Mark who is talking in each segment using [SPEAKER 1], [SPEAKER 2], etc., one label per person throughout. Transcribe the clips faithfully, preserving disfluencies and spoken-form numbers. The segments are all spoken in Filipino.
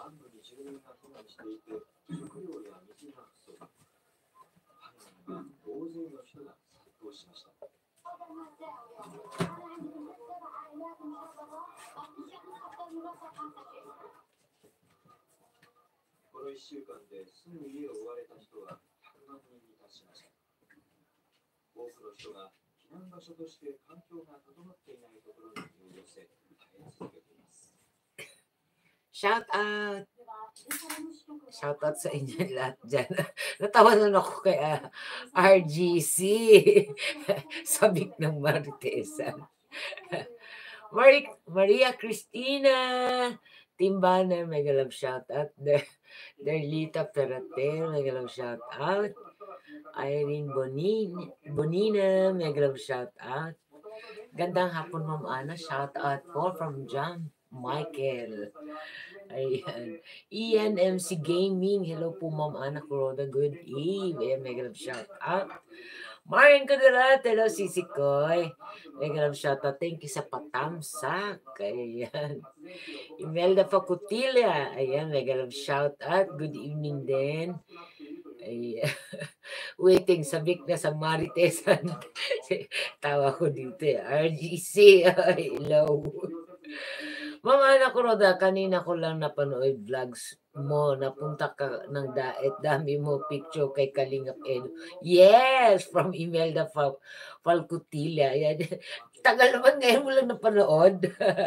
[SPEAKER 1] Shout out! Shout out sa inyo lahat dyan. Natawanan ako kay uh, R G C. Sabik ng Maritesan. Mar- Maria Cristina Timbaner, mega love shout out. Derlita Ferrater, mega love shout out. Irene Bonina, Bonina, mega love shout out. Gandang hapon, Ma'am Ana. Shout out po from John Michael. Ayan. Ian M C Gaming. Hello po, Ma'am Ana Kuroda. Good eve. Ayan, mega love shout out. Marian Kudarat. Hello, Sisi Koy. Mega love shout out. Thank you sa patamsak. Ayan. Imelda Facutilia. Ayan, mega love shout out. Good evening din. Ayan. Waiting, sabik na sa Maritesan. Tawa ko dito eh. R G C. Hello. Mama Ana Kuroda, kanina ko lang napanood vlogs mo. Napunta ka ng daet. Dami mo picture kay Kalingap Edu. Yes! From Imelda Fal Falcutilia. Ayan. Tagal naman ngayon mo lang napanood.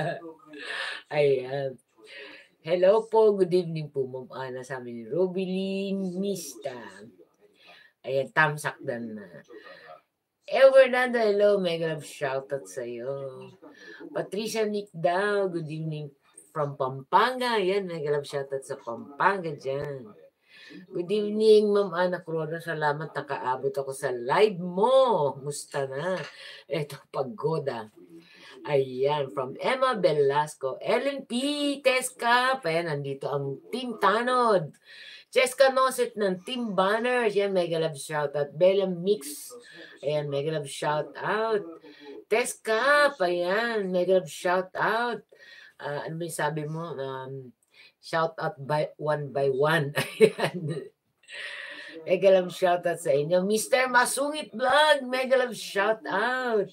[SPEAKER 1] Ayan. Hello po. Good evening po, Ma'am Ana. Sa amin ni Robilyn Mista. Ayan, tamsak dan na. El Fernando, hello. Mega love shoutout sa'yo. Patricia Nick daw, good evening from Pampanga. Ayan, mega love shoutout sa Pampanga dyan. Good evening, Ma'am Ana Corona. Salamat, nakaabot ako sa live mo. Musta na? Ito, pagoda. Ayan, from Emma Velasco. Ellen P. Tesca. Ayan, nandito ang Team Tanod. Cheska Noset ng Team Banners. Yan, mega love shoutout. Bella Mix. Ayan, mega love shoutout. Teska, ayan, mega love shoutout. Uh, ano ba yung sabi mo? Um, shoutout by one by one. Ayan. Mega love shoutout sa inyo. Mister Masungit Vlog, mega love shoutout.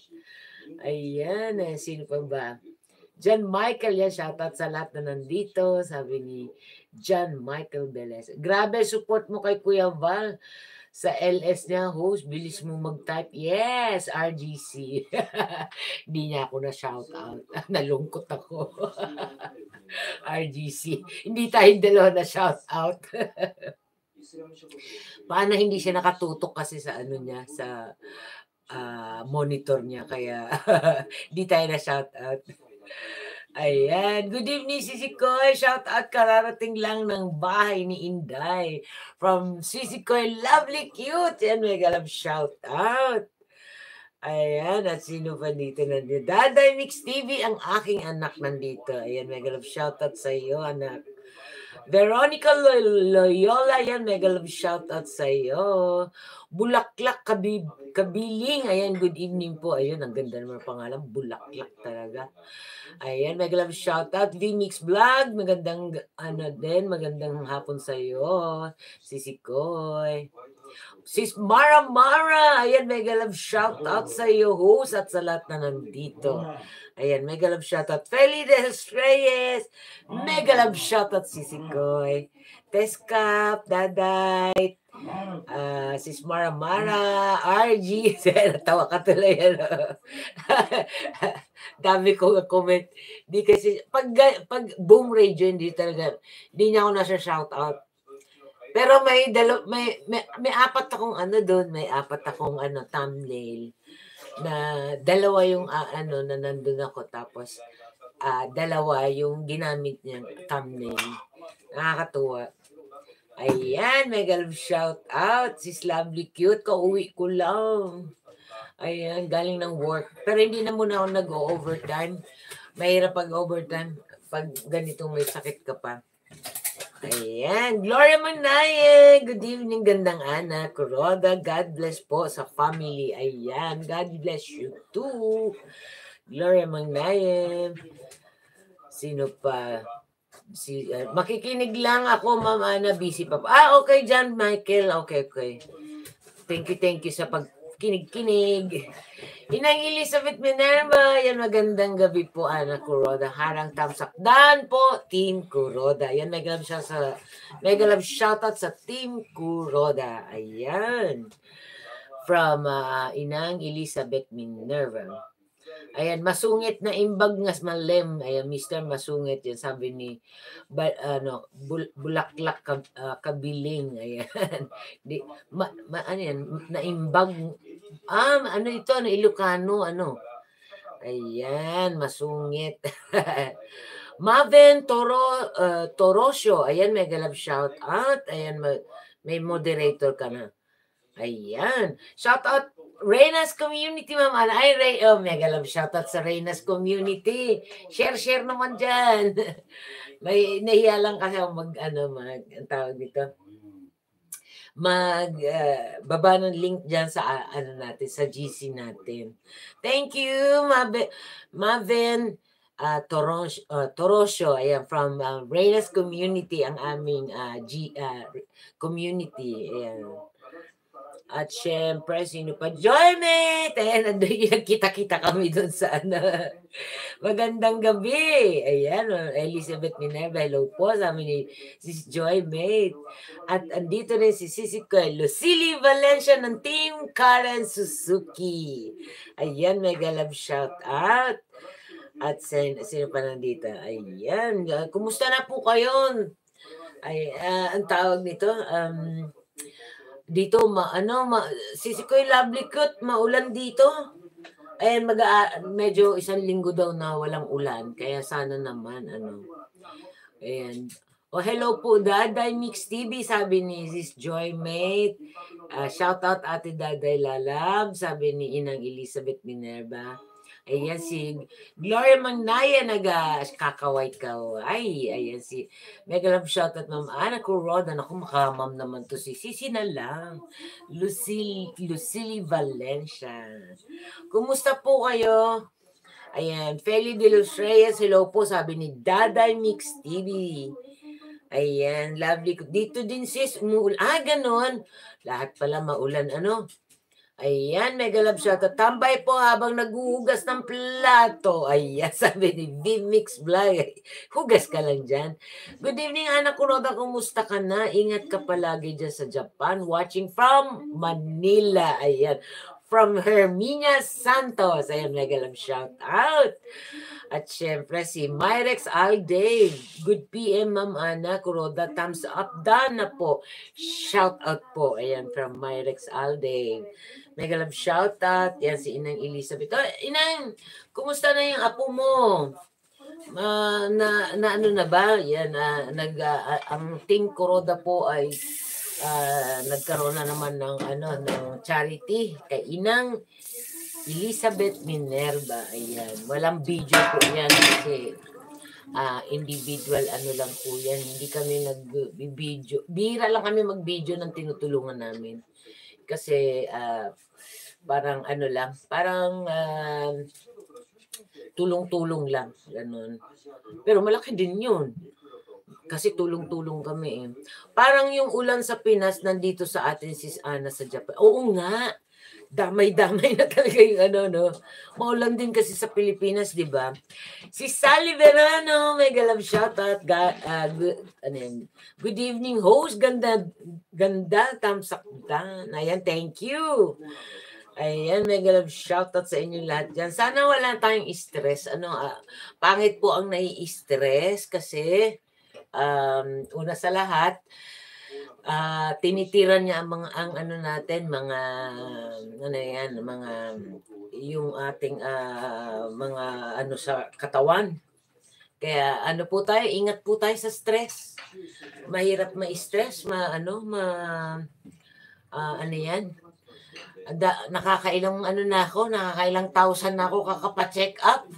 [SPEAKER 1] Ayan, eh, sino pa ba? John Michael, yan, shoutout sa lahat na nandito. Sabi ni John Michael Velez. Grabe support mo kay Kuya Val sa L S niya, host. Bilis mo mag-type. Yes, R G C. Hindi niya ako na shoutout. Nalungkot ako. R G C. Hindi tayo dalawa na shoutout. Paano hindi siya nakatutok kasi sa ano niya, sa uh, monitor niya. Kaya hindi tayo na shoutout. Ayan. Good evening, Sisi Koy. Shout out, kararating lang ng bahay ni Inday. From Sisi Koy, lovely, cute. Ayan, mega love shout out. Ayan, at sino pa dito nandito? Daday Mix T V, ang aking anak nandito. Ayan, mega love shout out sa iyo, anak. Veronica Loyola, yan, mega love shout out sa iyo. Bulaklak Kabib Kabiling, ayan, good evening po. Ayun, ang ganda naman pangalan, Bulaklak talaga. Ayan, mega love shout out. V-Mix Vlog, magandang ano din, magandang hapon sa iyo. Sisi Koy. Sis Mara Mara, ayan, mega love shout out sa iyo, host, at sa lahat na nandito. Ayan, mega love shout out. Feli Del Reyes, mega love shout out, Sisi Koy. Teskap, Daday, uh, sis Mara Mara, R G, natawa ka tuloy yan. Dami ko comment. Di kasi, pag, pag Boom Radio, hindi talaga, hindi niya ako nasa shout out. Pero may, dalo, may, may, may apat akong ano doon, may apat akong ano, thumbnail, na dalawa yung uh, ano, na nandun ako, tapos uh, dalawa yung ginamit niyang thumbnail. Nakakatuwa. Ayan, mega love shout out. Sis Lovely Cute, kauwi ko lang. Ayan, galing ng work. Pero hindi na muna ako nag-overtime. Mahirap pag-overtime pag ganito may sakit ka pa. Ayan, Gloria Manaye. Good evening, gandang anak. Kuroda, God bless po sa family. Ayan, God bless you too. Gloria Manaye. Sino pa? Si, ah, makikinig lang ako, Ma'am Ana, busy pa po. Ah, okay John Michael, okay, okay. Thank you, thank you sa pagkinig-kinig. Inang Elizabeth Minerva, yan magandang gabi po, Ana Kuroda. Harang tamsak dan po, Team Kuroda. Yan, mega love siya sa, mega love shoutout sa Team Kuroda. Ayan. From uh, Inang Elizabeth Minerva. Ayan, masungit na imbag ngas malem. Ayan, mister Masungit. Yan sabi ni ba, ano, bul, Bulaklak ka, uh, Kabiling. Ayan. Di, ma, ma, ano yan, naimbag. Ah, ano ito, ano, Ilocano, ano. Ayan, masungit. Maven Toro, uh, Torosio. Ayan, mega love shout out. Ayan, ma, may moderator ka na. Ayan. Shout out Reyna's Community, Ma'am Ana. Ay, Ray, oh, mega love shout out sa Reyna's Community. Share, share naman dyan. May nahiya lang kasi ako mag, ano, mag, ang tawag dito, mag, uh, baba ng link dyan sa, uh, ano natin, sa G C natin. Thank you, Maven, Maven uh, Toros, uh, Torosio. Ayan, from uh, Reyna's Community, ang aming uh, G, uh, community. Ayan. At syempre, sino pa? Joymate! Ayan, nandun kita-kita kami doon sa ano. Magandang gabi. Ayan, Elizabeth Minerva, hello po. Sabi ni Sis Joymate. At andito rin si Sisi Koy, Lucily Valencia ng Team Karen Suzuki. Ayan, mega love shout out. At sino, sino pa nandito? Ayan, kumusta na po kayo? Ay, uh, ang tawag nito, um, dito ma ano ma Sisi Koy Lovely Cute, maulan dito. Ayan, mag uh, medyo isang linggo daw na walang ulan, kaya sana naman ano. Ayan. Oh, hello po Daday Mix T V, sabi ni Sis Joymate. Uh, shout out Ate Daday Lalab, sabi ni Inang Elizabeth Minerva. Ayan si Gloria Magnaya nag-kakaway ka. Ay, ayan si mega love shoutout Ma'am Ana Kuroda. Naku, makamam naman to si Sisi na lang. Lucille, Lucille Valencia. Kumusta po kayo? Ayan, Feli de los Reyes, hello po, sabi ni Daday Mix T V. Ayan, lovely. Dito din sis, umuulan. Ah, ganon. Lahat pala maulan, ano? Ayan, mega love shoutout. Tambay po habang naghuhugas ng plato. Ayan, sabi ni V-Mix Vlog. Hugas ka lang dyan. Good evening, Ana Kuroda. Kumusta ka na? Ingat ka palagi dyan sa Japan. Watching from Manila. Ayan. From Herminia Santos. Ayan, mega love shoutout. At syempre si Myrex Alday. Good P M, Ma'am Ana Kuroda. Thumbs up dan na po. Shout out po. Ayan, from Myrex Alday. Mega love shout out. Yan si Inang Elizabeth. Oh, Inang, kumusta na yung apo mo? Uh, na, na ano na ba? Yan, uh, nag, uh, ang Team Kuroda po ay uh, nagkaroon na naman ng, ano, ng charity kay Inang Elizabeth Minerva. Ayan. Walang video po yan kasi uh, individual ano lang po yan. Hindi kami nag-video. Bihira lang kami mag-video ng tinutulungan namin. Kasi uh, parang ano lang, parang uh, tulong-tulong lang, ganun. Pero malaki din yun. Kasi tulong-tulong kami eh. Parang yung ulan sa Pinas nandito sa atin sis Ana sa Japan. Oo nga. Damay-damay na talaga yung ano, no? Maulan din kasi sa Pilipinas, di ba? Si Sally Verano, mega love shoutout. Uh, good, ano yan? Good evening, host. Ganda, ganda, tamsaktan. Ayan, thank you. Ayan, mega love shoutout sa inyo lahat dyan. Sana wala tayong stress. Ano, uh, pangit po ang nai-stress kasi um, una sa lahat, Uh, tinitiran niya ang mga ang ano natin mga ano yan mga yung ating uh, mga ano sa katawan. Kaya ano po tayo, ingat po tayo sa stress. Mahirap ma-stress, ma ano ma uh, ano yan. Da, nakakailang ano na ako, nakakailang thousand na ako kakapa-check up.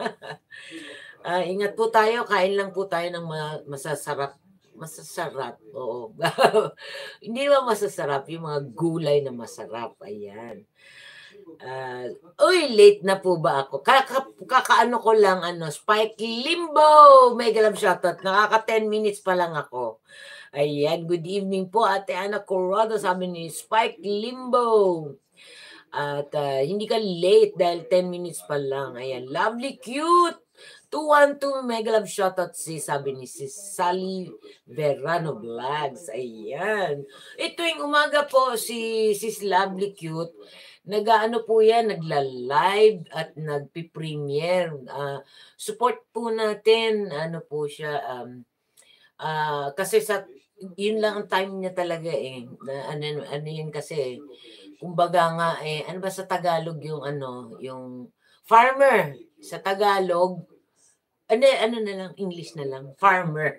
[SPEAKER 1] uh, ingat po tayo, kain lang po tayo ng masasarap masasarap, oo. Hindi ba masasarap yung mga gulay na masarap, ayan. Ah, uy, late na po ba ako? Kaka kakaano ko lang ano, Spike Limbo, mega love shoutout, nakaka ten minutes pa lang ako. Ayan, good evening po Ate Ana Corrado, sabi ni Spike Limbo. At, ah, hindi ka late dahil ten minutes pa lang, ayan. Lovely cute, two one two mega love shoutout sis, sabi ni Sis Sally Verano Vlogs, ayan. Eh, tuwing umaga po si Sis Lovely Cute, nag-aano po yan, nagla-live at nagpi-premiere. Ah, support po natin, ano po siya, um, ah, kasi sa yun lang ang time niya talaga, eh, na ano ano yun kasi, kumbaga nga, eh, ano ba sa Tagalog yung ano, yung farmer sa Tagalog. Hindi, ano na lang, English na lang, farmer.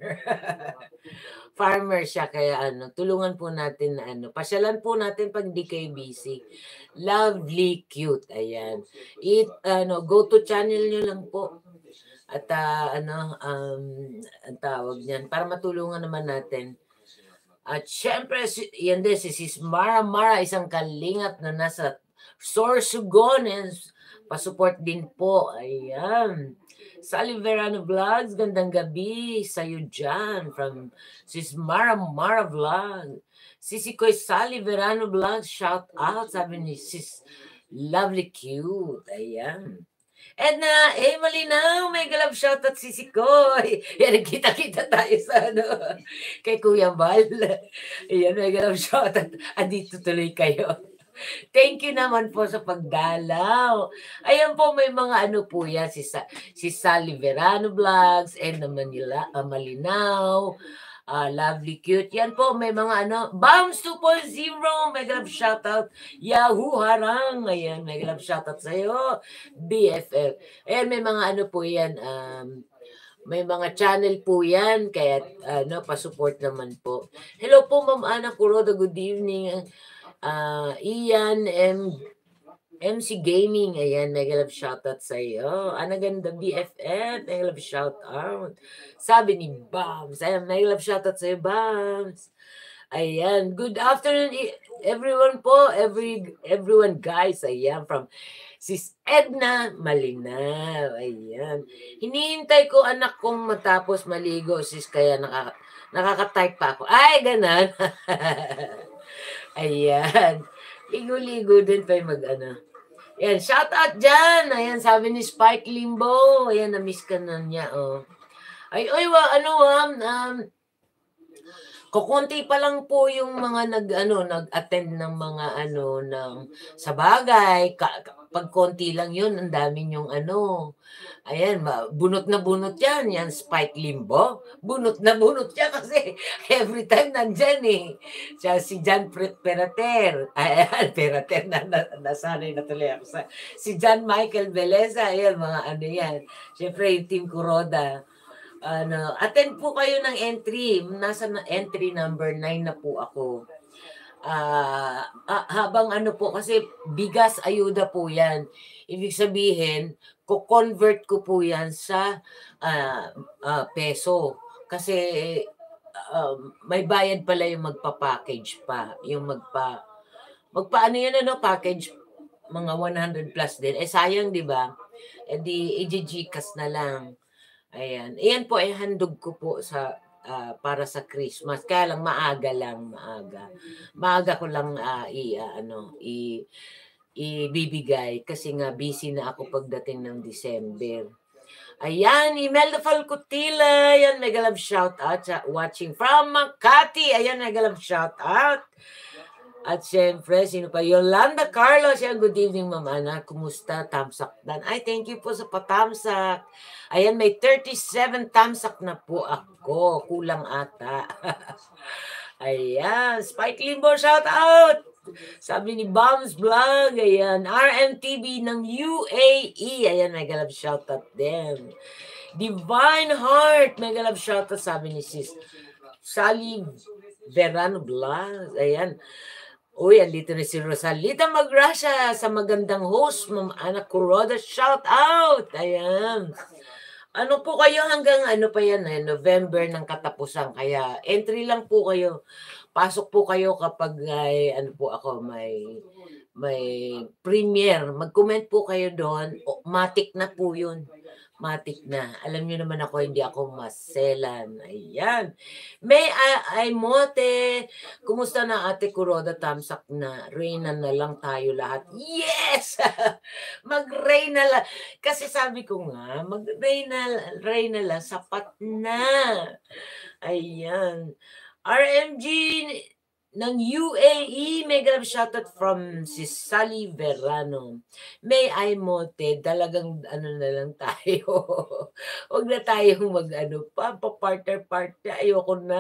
[SPEAKER 1] Farmer siya kaya ano, tulungan po natin na ano, pasyalan po natin 'pag di kayo busy. Lovely cute, ayan. It ano, go to channel niyo lang po at, ah, ano, um, ang tawag niyan, para matulungan naman natin. At siyempre si yan din si Sis Mara Mara, isang kalingap na nasa Sorsogon, and pa-support din po, ayan. Sally Verano Vlogs, gandang gabi sa'yo diyan from Sis Mara Mara Vlog. Sisi Koy Sally Verano Vlogs, shout out, sabi ni Sis Lovely Cute, ayan. Edna, eh, malinaw, mega love shoutout Sisi Koy. Yan, nagkita-kita tayo sa ano, kay Kuya Bal. Ayan, mega love shoutout. Andito tuloy kayo. Thank you naman po sa pagdalaw. Ayan po, may mga ano po yan, si, Sa si Sally Verano Vlogs, and the Manila, uh, Malinaw, uh, Lovely Cute. Yan po, may mga ano, Bams two point oh, mega love shoutout. Yahoo Harang, ayan, mega love shoutout sa'yo. B F F. Ayan, may mga ano po yan, um, may mga channel po yan, kaya ano, pa-support naman po. Hello po, Ma'am Ana Kuroda, good evening. Uh, Ian M. M C Gaming, ayan, mega love shoutout sa iyo. Ana ganda B F F, mega love shoutout. Sabi ni Bams, ayan, mega love shoutout sa iyo, Bams. Ayan, good afternoon everyone po, every everyone guys, ayan, from Sis Edna Malinaw, ayan. Hinihintay ko anak kong matapos maligo, sis, kaya nakaka, nakaka-type pa ako. Ay, ganon. Ayan. Ligo-ligo din pa mag-ano. Ayan, shout out dyan. Ayan, sabi ni Spike Limbo. Ayan, na-miss ka na niya, oh. Ay, oy, wa, ano, um, um, kukunti pa lang po yung mga nag, ano, nag-attend ng mga, ano, ng, sa bagay, ka, pag konti lang yun, ang dami yung, ano, ayan, bunot na bunot yan, yan Spike Limbo. Bunot na bunot yan kasi every time nandyan eh. Siya, si John Perater. Ayan, Perater, na, na, nasanay na tuloy ako sa. Si John Michael Beleza, ayan, mga ano yan. Siyempre, yung Team Kuroda. Ano, attend po kayo ng entry. Nasa na entry number nine na po ako. Uh, uh, habang ano po, kasi bigas ayuda po yan. Ibig sabihin, ko-convert ko po yan sa uh, uh, peso. Kasi uh, may bayad pala yung magpa-package pa. Yung magpa, magpa ano yun, ano, package, mga one hundred plus din. Eh sayang, di ba? Eh di, i-Gcash na lang. Ayan. Ayan po, ay eh, handog ko po sa uh, para sa Christmas. Kaya lang maaga lang, maaga. Maaga ko lang uh, i uh, ano, i ibibigay kasi nga busy na ako pagdating ng December. Ayan, Imelda Falcutila, ayan, mega love shout out sa watching from Makati. Ayan, mega love shout out. At syempre, sino pa? Yolanda Carlos. Yan, good evening, Ma'am Ana. Kumusta? Tamsak dan. Ay, thank you po sa patamsak. Ayan, may thirty-seven tamsak na po ako. Kulang ata. Ayan, Spike Limbo, shout out! Sabi ni Bombs Vlog, ayan, R M T V ng U A E. Ayan, mega love shout out din. Divine Heart, mega love shout out, sabi ni Sis Sally Verano Vlog. Ayan. Uy, andito na si Rosalita Magrasya sa magandang host, Ma'am Ana Kuroda. Shout out! Ayan. Ano po kayo hanggang ano pa yan eh, November ng katapusan kaya entry lang po kayo. Pasok po kayo kapag ay ano po ako may may premiere. Mag-comment po kayo doon. O, matic na po yun. Matic na. Alam niyo naman ako, hindi ako maselan. Ayan. May ay mote. Kumusta na ate Kuroda? Tamsak na. Reyna na lang tayo lahat. Yes! Mag-Reyna lang. Kasi sabi ko nga, mag-Reyna Reyna lang. Sapat na. Ayan. R M G ng U A E, mega love shoutout from si Sally Verano. May I mote, talagang ano na lang tayo. Huwag na tayong mag ano pa, pa-partner-partner, ayoko na.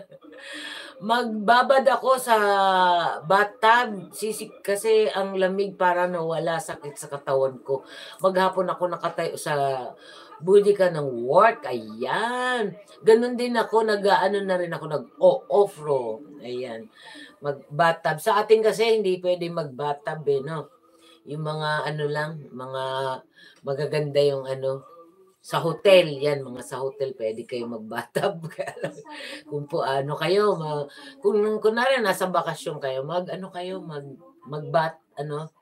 [SPEAKER 1] Magbabad ako sa bathtub, sisik kasi ang lamig para nawala sakit sa katawan ko. Maghapon ako nakatayo sa budi ka ng work, ayan. Ganon din ako, nag-ano na rin ako, nag-off-road, ayan. Mag-bathtub. Sa atin kasi hindi pwede mag-bathtub eh, no? Yung mga ano lang, mga magaganda yung ano, sa hotel, yan, mga sa hotel, pwede kayo mag-bathtub. Kung po ano kayo, ma, kung kunwari nasa bakasyon kayo, mag ano kayo, mag, mag-bat, ano,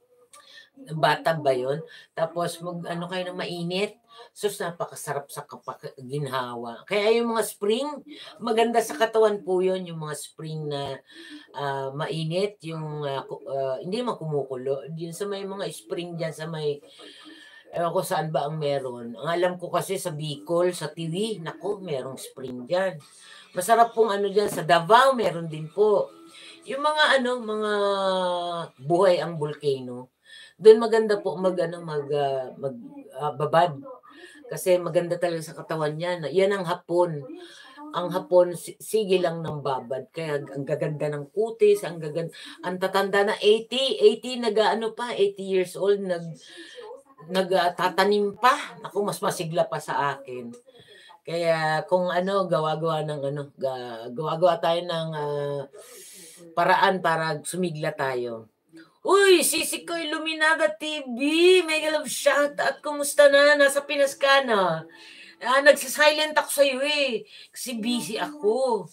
[SPEAKER 1] bathtub ba yun? Tapos mag ano kayo ng mainit. Sus, napakasarap sa kapak ginhawa. Kaya yung mga spring, maganda sa katawan po yun, yung mga spring na uh, mainit, yung uh, uh, hindi man kumukulo. Yun sa may mga spring dyan, sa may, ewan ko saan ba ang meron. Ang alam ko kasi sa Bicol, sa T V, naku, merong spring dyan. Masarap pong ano dyan, sa Davao, meron din po. Yung mga ano, mga buhay ang volcano, doon maganda po mag ano mag uh, mag uh, babad kasi maganda talaga sa katawan niya. Yan ang hapon. Ang hapon sige lang ng babad kaya ang gaganda ng kutis, ang gaganda, ang tatanda na eighty, eighty nag-ano pa, eighty years old nag nagtatanim pa. Ako mas masigla pa sa akin. Kaya kung ano gawa-gawa ng ano, gawa-gawa tayo ng uh, paraan para sumigla tayo. Uy, Sisi ko Iluminaga T V, mega love shout at kumusta na? Nasa Pinas ka na? Ah, nagsa-silent ako sa iyo eh, kasi busy ako.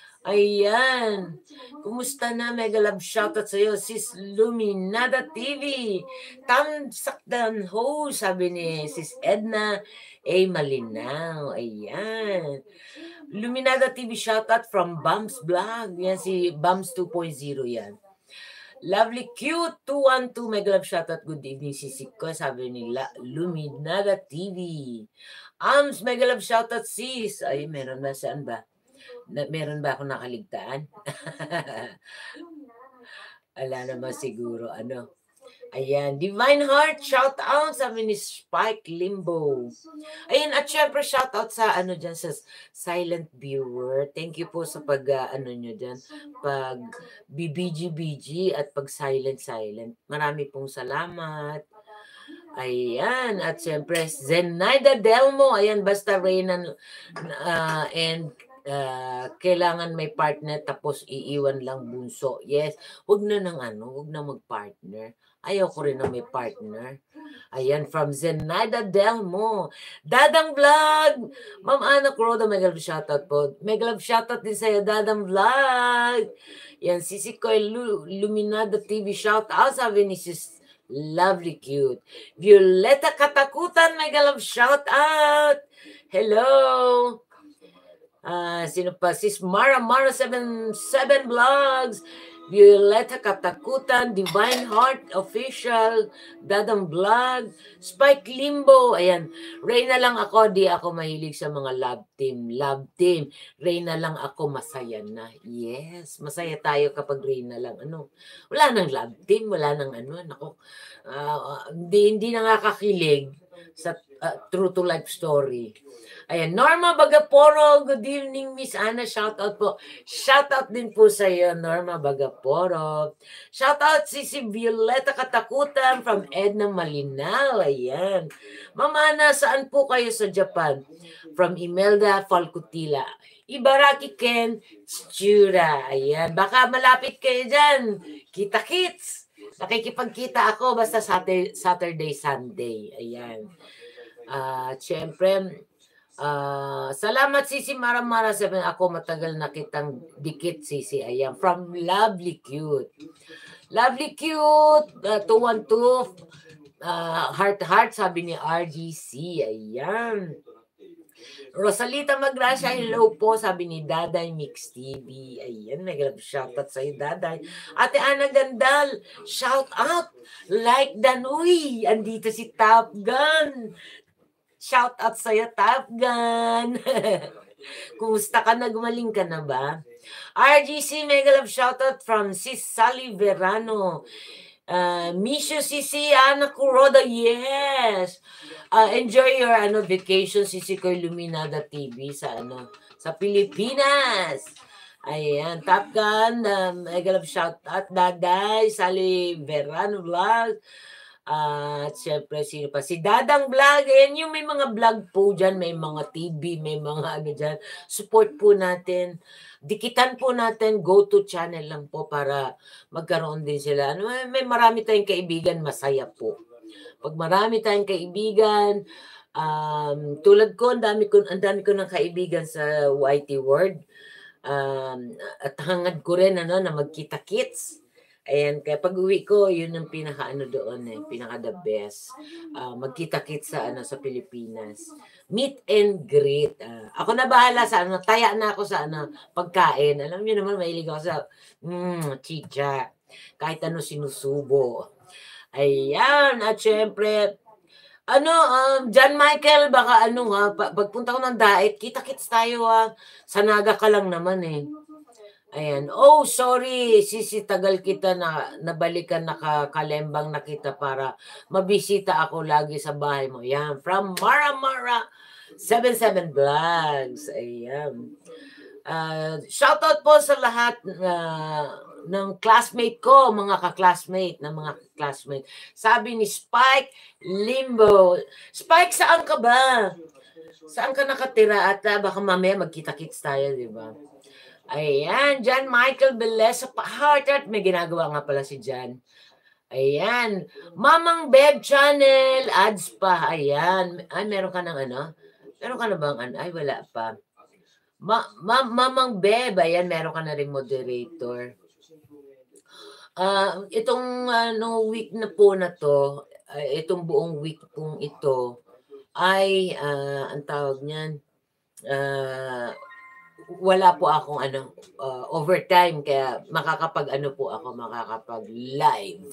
[SPEAKER 1] Ayan. Kumusta na? Mega love shout out sa iyo, Sis Luminada T V. Tamsakdan ho, sabi ni Sis Edna A. Malinaw. Ayan. Luminada T V shout out from Bams Vlog. Yan si Bams two point oh yan. Lovely cute two one two mega love shoutout. Good evening sisik ko, sabi nila Luminada T V. Ams mega love shoutout sis. Ay meron ba, saan ba? Na, meron ba ako nakaligtaan? Ala naman siguro ano. Ayan, Divine Heart, shout out sa ni Spike Limbo. Ayan, at syempre shout out sa ano dyan, sa silent viewer. Thank you po sa pag, uh, ano nyo dyan, pag B B G B G at pag silent silent. Marami pong salamat. Ayan, at syempre, Zenaida Delmo, ayan, basta Reyna uh, and uh, kailangan may partner tapos iiwan lang bunso. Yes, wag na ng ano, wag na mag-partner. Ayaw ko rin na may partner. Ayan, from Zenaida Delmo. Dadang Vlog! Ma'am Ana Kuroda, mega love shoutout po. Mega love shoutout din sa'yo, Dadang Vlog. Yan, Sisi Koy Luminada T V shoutout. Sabi ni Sis Lovely Cute. Violeta Katakutan, mega love shoutout. Hello! Uh, sino pa? Sis Mara Mara seven seven Vlogs. Violeta Katakutan, Divine Heart Official, Dadang Vlog, Spike Limbo, ayan. Reyna lang ako, di ako mahilig sa mga love team. Love team. Reyna lang ako, masaya na. Yes, masaya tayo kapag Reyna lang. Ano? Wala nang love team, wala nang ano. Nako, uh, hindi, hindi nakakakilig sa uh, true to life story. Ayan, Norma Bagaporo, good evening Miss Ana, shout out po. Shout out din po sa iyo, Norma Bagaporo. Shout out si si Violeta Katakutan from Edna Malinaw. Ayan. Mama Ana, saan po kayo sa Japan? From Imelda Falcutila. Ibaraki Ken Tsura. Ayan, baka malapit kayo dyan. Kita-kits. Nakikipagkita ako basta Saturday, Saturday Sunday. Ayan. At siyempre, ah, salamat Sisi Mara-Mara, sabi ako matagal na kitang dikit Sisi, ayan, from Lovely Cute. Lovely Cute, uh, two one two, ah, heart heart sabi ni R G C, ayan. Rosalita Magracia, hello po, sabi ni Daday Mix T V. Ayan, may grab shoutout sa'yo, Daday. Ate Ana Gandal, shout out. Like Dan, uy, andito si Top Gun. Shout out sa'yo, Top Gun. Kumusta ka na? Gumaling ka na ba? R G C, mega love shoutout from Sis Sally Verano. Uh, miss you, Sisi Ana Kuroda, yes. Uh, enjoy your ano vacation, Sisi ko Luminada T V sa ano sa Pilipinas. Ayan, Top Gun, um, mega love shout out, Daday, Sally Verano Vlog. Uh, at syempre, sino pa? Si Dadang Vlog. Ayan yung may mga vlog po dyan, may mga T V, may mga ano dyan. Support po natin. Dikitan po natin, go to channel lang po para magkaroon din sila. Ano, may marami tayong kaibigan, masaya po. Pag marami tayong kaibigan, um, tulad ko, ang dami ko, ang dami ko ng kaibigan sa Y T World. Um, at hangad ko rin ano, na magkita-kits. Ayan, kaya pag uwi ko, yun ang pinaka ano doon eh, pinaka the best. Uh, magkita-kits sa ano sa Pilipinas. Meet and greet. Uh, ako na bahala sa ano, taya na ako sa ano, pagkain. Alam niyo naman, mahilig ako sa mm, chicha. Kahit ano sinusubo. Ayan, at syempre, ano, um, John Michael, baka ano ha, pagpunta ko ng Daet, kita-kits tayo ha. Sa Naga ka lang naman eh. Ayan. Oh, sorry, Sisi, tagal kita na nabalikan, nakakalembang na kita para mabisita ako lagi sa bahay mo. Ayan, from Mara Mara seventy-seven Vlogs. Ayan. Uh, shoutout po sa lahat uh, ng classmate ko, mga ka-classmate, na mga classmate. Sabi ni Spike Limbo. Spike, saan ka ba? Saan ka nakatira? At uh, baka mamaya magkita-kits tayo, di ba? Ayan, John Michael Belesa, heart heart, may ginagawa nga pala si John. Ayan, Mamang Beb Channel, ads pa, ayan. Ay, meron ka ng ano? Meron ka na bang ano? Ay, wala pa. Ma Ma Mamang Beb, ayan, meron ka na rin moderator. Uh, itong ano, week na po na to, uh, itong buong week pong ito, ay, uh, ang tawag niyan, uh, wala po akong ano uh, overtime, kaya makakapag ano po ako, makakapag live.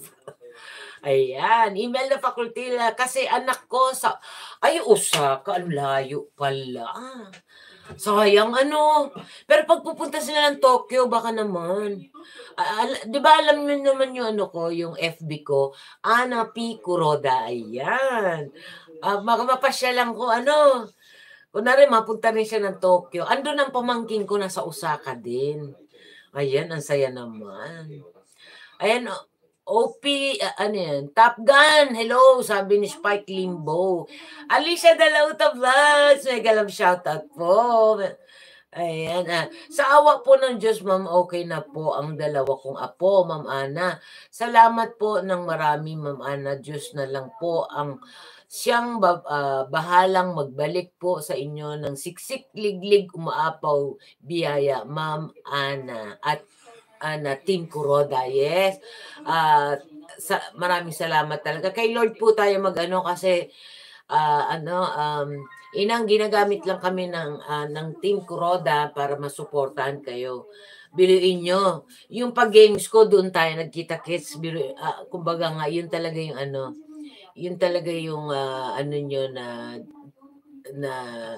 [SPEAKER 1] Ayan, email na faculty kasi anak ko sa ay Osaka, ang layo pala. Ah, sayang ano. Pero pag pupunta sila ng Tokyo, baka naman. Uh, 'di ba alam niyo naman yung ano ko, yung F B ko, Ana P. Kuroda. Ayan. Uh, makapasyalan ko ano. Kunwari, mapunta rin siya ng Tokyo. Andun ang pamangkin ko na sa Osaka din. Ayan, ang saya naman. Ayan, O P, uh, ano yan? Top Gun, hello, sabi ni Spike Limbo. Alicia Dalauta Vlogs, mega love shoutout po. Ayan, ah. Sa awa po ng Diyos, ma'am, okay na po ang dalawa kong apo, ma'am Ana. Salamat po ng marami, ma'am Ana. Diyos na lang po ang siyang uh, bahalang magbalik po sa inyo ng siksik, liglig, umaapaw, biyaya, Ma'am Ana at Ana Team Kuroda. Yes. Uh, sa, maraming salamat talaga. Kay Lord po tayo mag-ano kasi uh, ano, um, inang ginagamit lang kami ng, uh, ng Team Kuroda para masuportahan kayo. Biruin nyo. Yung pag-games ko, doon tayo nagkita-kits. Biru, uh, kumbaga nga, yun talaga yung ano, yun talaga yung uh, ano nyo na na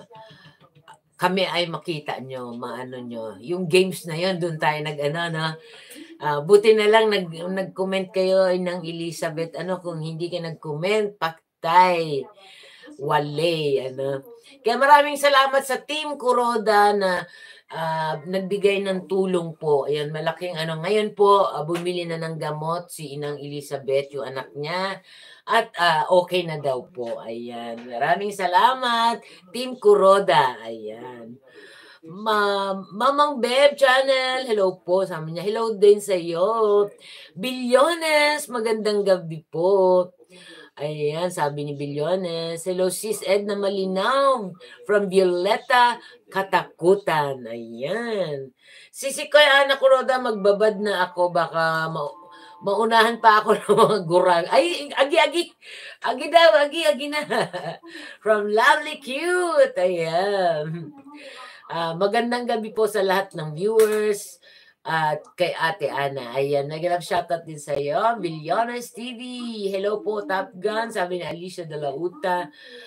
[SPEAKER 1] kami ay makita nyo, maano nyo. Yung games na yun, doon tayo nag-ano, no? Uh, buti na lang nag, nag-comment kayo ng Elizabeth. Ano, kung hindi ka nag-comment, paktay. Wale, ano. Kaya maraming salamat sa Team Kuroda na uh, nagbigay ng tulong po. Ayan, malaking ano. Ngayon po, uh, bumili na ng gamot si Inang Elizabeth, yung anak niya. At uh, okay na daw po. Ayan. Maraming salamat, Team Kuroda. Ayan. Ma Mamang Beb Channel, hello po. Sabi niya, hello din sa iyo. Bilyones, magandang gabi po. Ayan, sabi ni Bilyones, hello sis Edna Malinaw from Violeta, Katakutan. Ayan. Sisi ko Ana Kuroda, magbabad na ako. Baka ma maunahan pa ako ng mga gurang. Ay, agi, agi. Agi daw, agi, agi na. From Lovely Cute. Ayan. Uh, magandang gabi po sa lahat ng viewers. At kay Ate Ana, ayan, nag-love shoutout din sa iyo, Bilyones T V. Hello po, Top Gun, sabi ni Alicia de la Uta.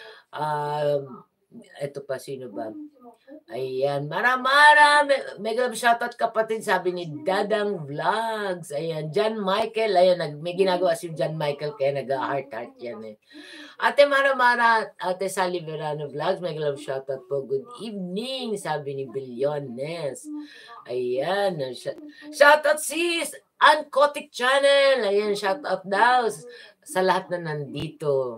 [SPEAKER 1] Um, ito pa, sino ba? Ayan, mara-mara, mega shoutout kapatid, sabi ni Dadang Vlogs. Ayan, John Michael, ayan, nag, may ginagawa si John Michael, kaya nag-heart-heart yan eh. Ate Mara-mara, Ate Sally Verano Vlogs, mega love shoutout po. Good evening, sabi ni Bilyones. Ayan, shoutout sis, Uncotic Channel. Ayan, shoutout daw sa lahat na nandito.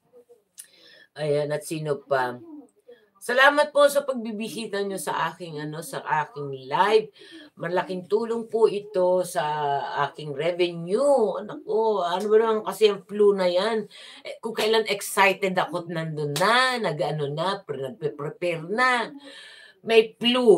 [SPEAKER 1] Ayan, at sino pa? Salamat po sa pagbibisita nyo sa aking ano sa aking live. Malaking tulong po ito sa aking revenue. Nako, ano ba naman kasi ang flu na yan? Eh, kung kailan excited ako nandun na, nag-ano na, nagpe-prepare na. May flu.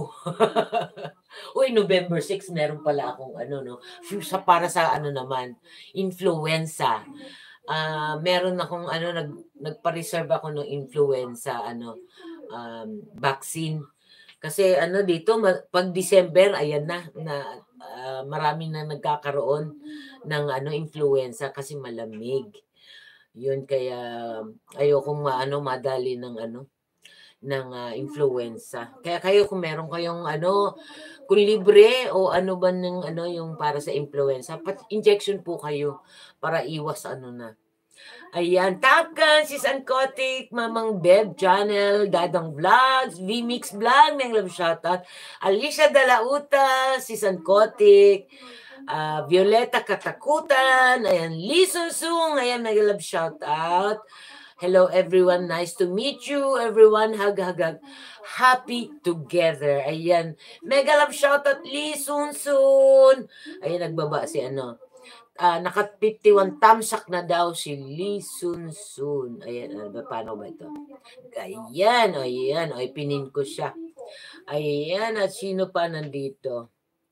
[SPEAKER 1] Uy, November sixth, meron pala akong ano, no? Sa, para sa ano naman, influenza. Uh, meron akong ano, nag, nagpa-reserve ako ng influenza, ano, um, vaccine. Kasi ano dito, pag December, ayan na, na uh, marami na nagkakaroon ng ano, influenza kasi malamig. Yun, kaya ayokong maano, madali ng ano, ng uh, influenza. Kaya kayo kung meron kayong ano, kung libre o ano ba ng ano yung para sa influenza, pat injection po kayo para iwas ano na. Ayan, Top Gun, Sis Ancotic, Mamang Beb Channel, Dadang Vlogs, V-Mix Vlog, may love shoutout. Alicia Dalauta, Sis Ancotic, uh, Violeta Katakutan, ayan, Lee Sunsung, ayan, may love shoutout. Hello everyone, nice to meet you. Everyone, hug, hug, hug. Happy together. Ayan, mega love shoutout, Lee Sunsun. Ayan, nagbaba si ano. Uh, naka fifty-one tamsak na daw si Lee Sun Sun. Ayan, ano ba, paano ba ito? Ayan, ayan, ay pinin ko siya. Ayan, at sino pa nandito?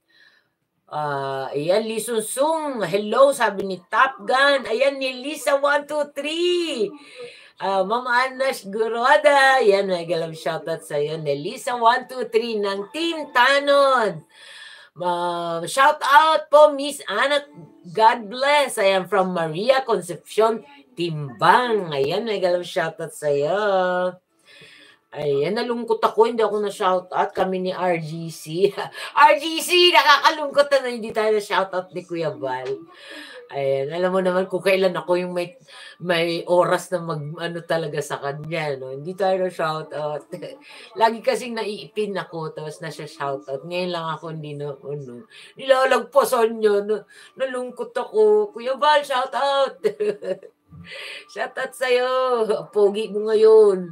[SPEAKER 1] Uh, ayan, Lee Sun Sun. Hello, sabi ni Top Gun. Ayan, ni Lisa one two three. Uh, Ma'am Anas Guroda. Ayan, may galam shoutout sa iyo. Ni Lisa one two three ng Team Tanod. Uh, shout out po, Miss Ana. God bless. I am from Maria Concepcion, Timbang. Ayan, may galang shoutout sa iyo. Ayan, nalungkot ako. Hindi ako na-shoutout. Kami ni R G C. R G C, nakakalungkot na hindi tayo na-shoutout ni Kuya Val. Ayan, alam mo naman kung kailan ako yung may may oras na mag ano talaga sa kanya, no? Hindi tayo na shoutout. Lagi kasing naiipin ako tapos na siya shoutout. Ngayon lang ako hindi na ano. Nilalagpasan niya. No, nalungkot ako. Kuya Val, shoutout. Shoutout sa'yo. Pogi mo ngayon.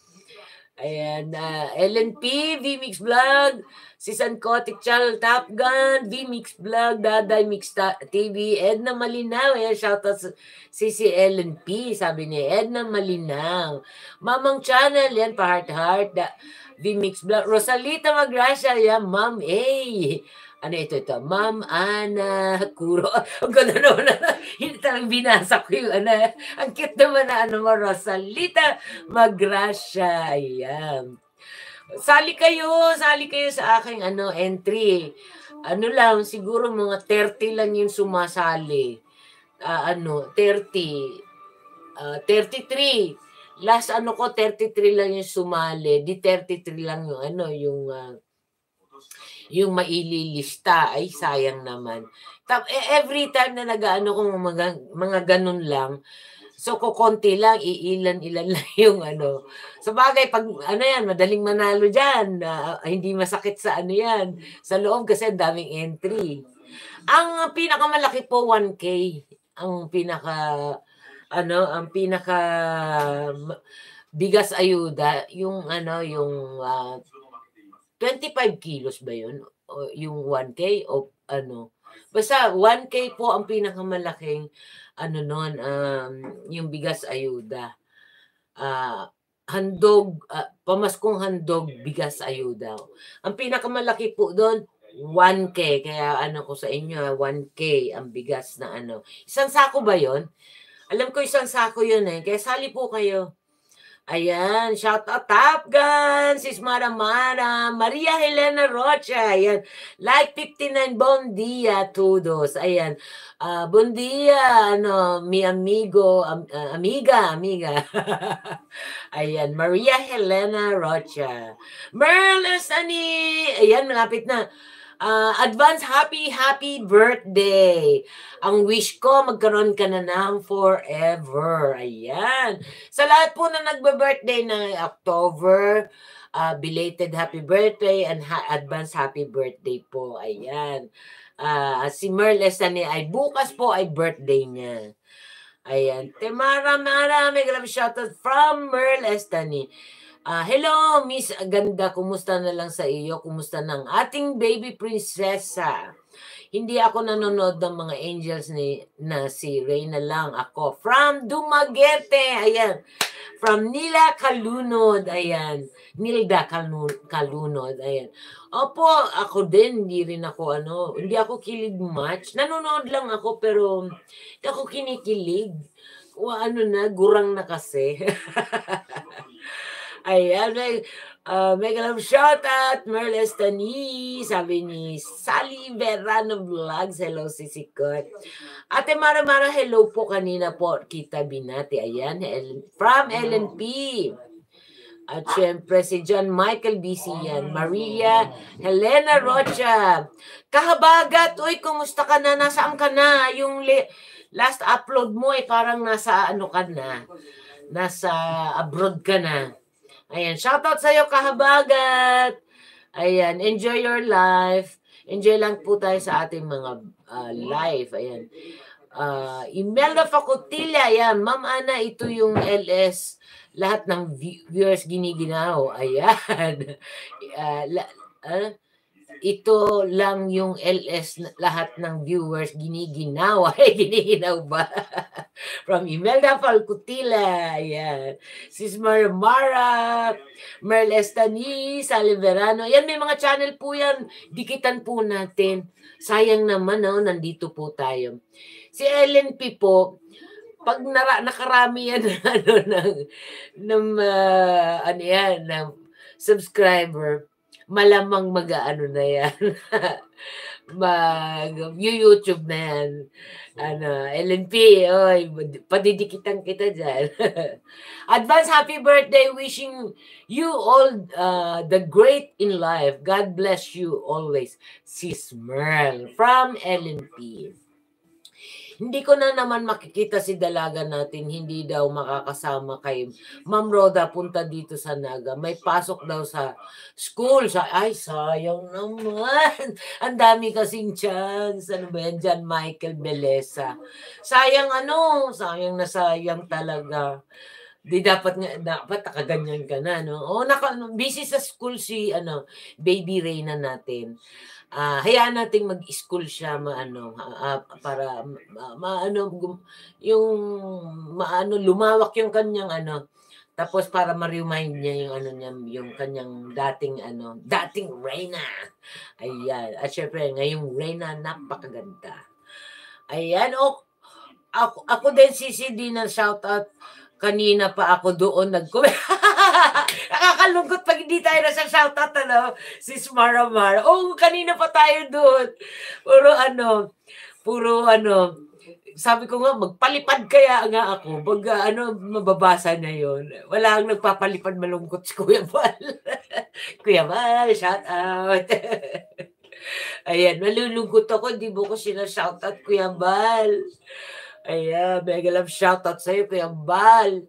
[SPEAKER 1] Ayan, uh, L N P, V-Mix Vlog, Sisan Kotik Channel, Top Gun, V-Mix Vlog, Daday Mix T V, Edna Malinaw. Ayan, shoutout sa si si L N P, sabi ni Edna Malinaw. Mamang Channel, yan, pa-heart-heart, V-Mix Vlog, Rosalita Magracia, yan, Ma'am A. Ano ito, ito? Ma'am Ana Kuro. Ang ganda naman na, hindi talagang binasa ko yung ano. Ang cute naman na ano mo, Rosalita Magracia. Ayan. Sali kayo, sali kayo sa aking ano, entry. Ano lang, siguro mga thirty lang yung sumasali. Uh, ano, thirty. Uh, thirty-three. Last ano ko, thirty-three lang yung sumali. Di thirty-three lang yung ano, yung... Uh, yung maililista, ay sayang naman. Every time na nag-ano kung mga, mga ganun lang, so kukonti lang, iilan-ilan lang yung ano. Sa bagay, pag ano yan, madaling manalo dyan, uh, hindi masakit sa ano yan. Sa loob kasi ang daming entry. Ang pinakamalaki po, one K. Ang pinaka, ano, ang pinaka bigas ayuda, yung ano, yung uh, twenty-five kilos ba yun? O yung one K o ano? Basta one K po ang pinakamalaking ano nun, um, yung bigas ayuda. Ah, handog, ah, pamaskong handog bigas ayuda. Ang pinakamalaki po dun, one K. Kaya ano ko sa inyo, ah, one K ang bigas na ano. Isang sako ba yun? Alam ko isang sako yun eh, kaya sali po kayo. Ayan, shout out Top Gun, Sis Mara Mara, Maria Helena Rocha, ayan. Like fifty-nine, bon dia todos, ayan. Ah, bon dia, ano, mi amigo, am, ah, amiga, amiga. Ayan, Maria Helena Rocha. Merl Sani, ayan, malapit na. Ah, advance happy, happy birthday. Ang wish ko, magkaroon ka na ng forever. Ayan. Sa lahat po na nagbe-birthday ng October, ah, belated happy birthday and ha- advance happy birthday po. Ayan. Ah, si Merl Estani ay bukas po ay birthday niya. Ayan. Temara Mara, may grab shoutout from Merl Estani. Ah, hello, Miss Ganda, kumusta na lang sa iyo? Kumusta ng ating baby prinsesa? Hindi ako nanonood ng mga angels ni na si Reyna lang ako. From Dumaguete, ayan. From Nila Kalunod, ayan. Nilda Kalu- Kalunod, ayan. Opo, ako din, hindi rin ako ano, hindi ako kilig much. Nanonood lang ako pero hindi ako kinikilig. O ano na, gurang na kasi. Ayan, may, ah, mega love shoutout, Merl Estani, sabi ni Sally Verano Vlogs, hello sisikot. Ate Mara Mara, hello po kanina po, kita binati, ayan, Ellen- from L N P. At syempre si John Michael B C yan, Maria Helena Rocha. Kahabagat, uy, kumusta ka na? Nasaan ka na? Yung li- last upload mo ay parang nasa ano ka na? Nasa abroad ka na. Ayan, shoutout sa'yo, kahabagat. Ayan, enjoy your life. Enjoy lang po tayo sa ating mga ah, life. Ayan. Uh, Imelda Facotilla, ayan. Ma'am Ana, ito yung L S. Lahat ng vi- viewers giniginaw. Ayan. Ah, la- ah, ito lang yung L S na lahat ng viewers giniginaw. Ay, giniginaw ba? From Imelda Falcutila. Ayan. Sis Marmara, Merl Estani, Sally Verano. Yan, may mga channel po yan. Dikitan po natin. Sayang naman, no? Nandito po tayo. Si Ellen P po, pag nara, nakarami yan ano, ng, ng uh, ano yan, ng subscriber, malamang mag-ano na yan. Mag YouTube na yan. Ano, L N P, oy, padidikitan kita dyan. Advance happy birthday, wishing you all uh, the great in life. God bless you always. Sis Merl from L N P. Hindi ko na naman makikita si dalaga natin, hindi daw makakasama kay Ma'am Roda punta dito sa Naga. May pasok daw sa school. Sa, ay, sayang naman. Ang dami kasing chance. Ano ba yan? John Michael Belesa. Sayang ano, sayang na sayang talaga. Di dapat nga, dapat nakaganyan ka na, no? O, naka, busy sa school si, ano, baby Reyna natin. Ah, hayaan nating mag-school siya maano ah, para ma, maano gum, yung maano lumawak yung kanyang ano tapos para ma-remind niya yung ano niya yung kanyang dating ano dating Reyna. Ayan. At syempre ngayong Reyna napakaganda. Ayan o ako, ako din si C D na shout out. Kanina pa ako doon nag-comment. Nakakalungkot pag hindi tayo nasa shoutout, ano, sis Mara Mara. Oh, kanina pa tayo doon. Puro ano, puro ano, sabi ko nga, magpalipad kaya nga ako. Pag ah, ano, mababasa na yon. Wala ang nagpapalipad malungkot si Kuya Bal. Kuya Bal, shout out. Ayan, malulungkot ako, di mo ko sila shout out, Kuya Bal. Ayan, mega love shoutout sa'yo, Kuya Bal.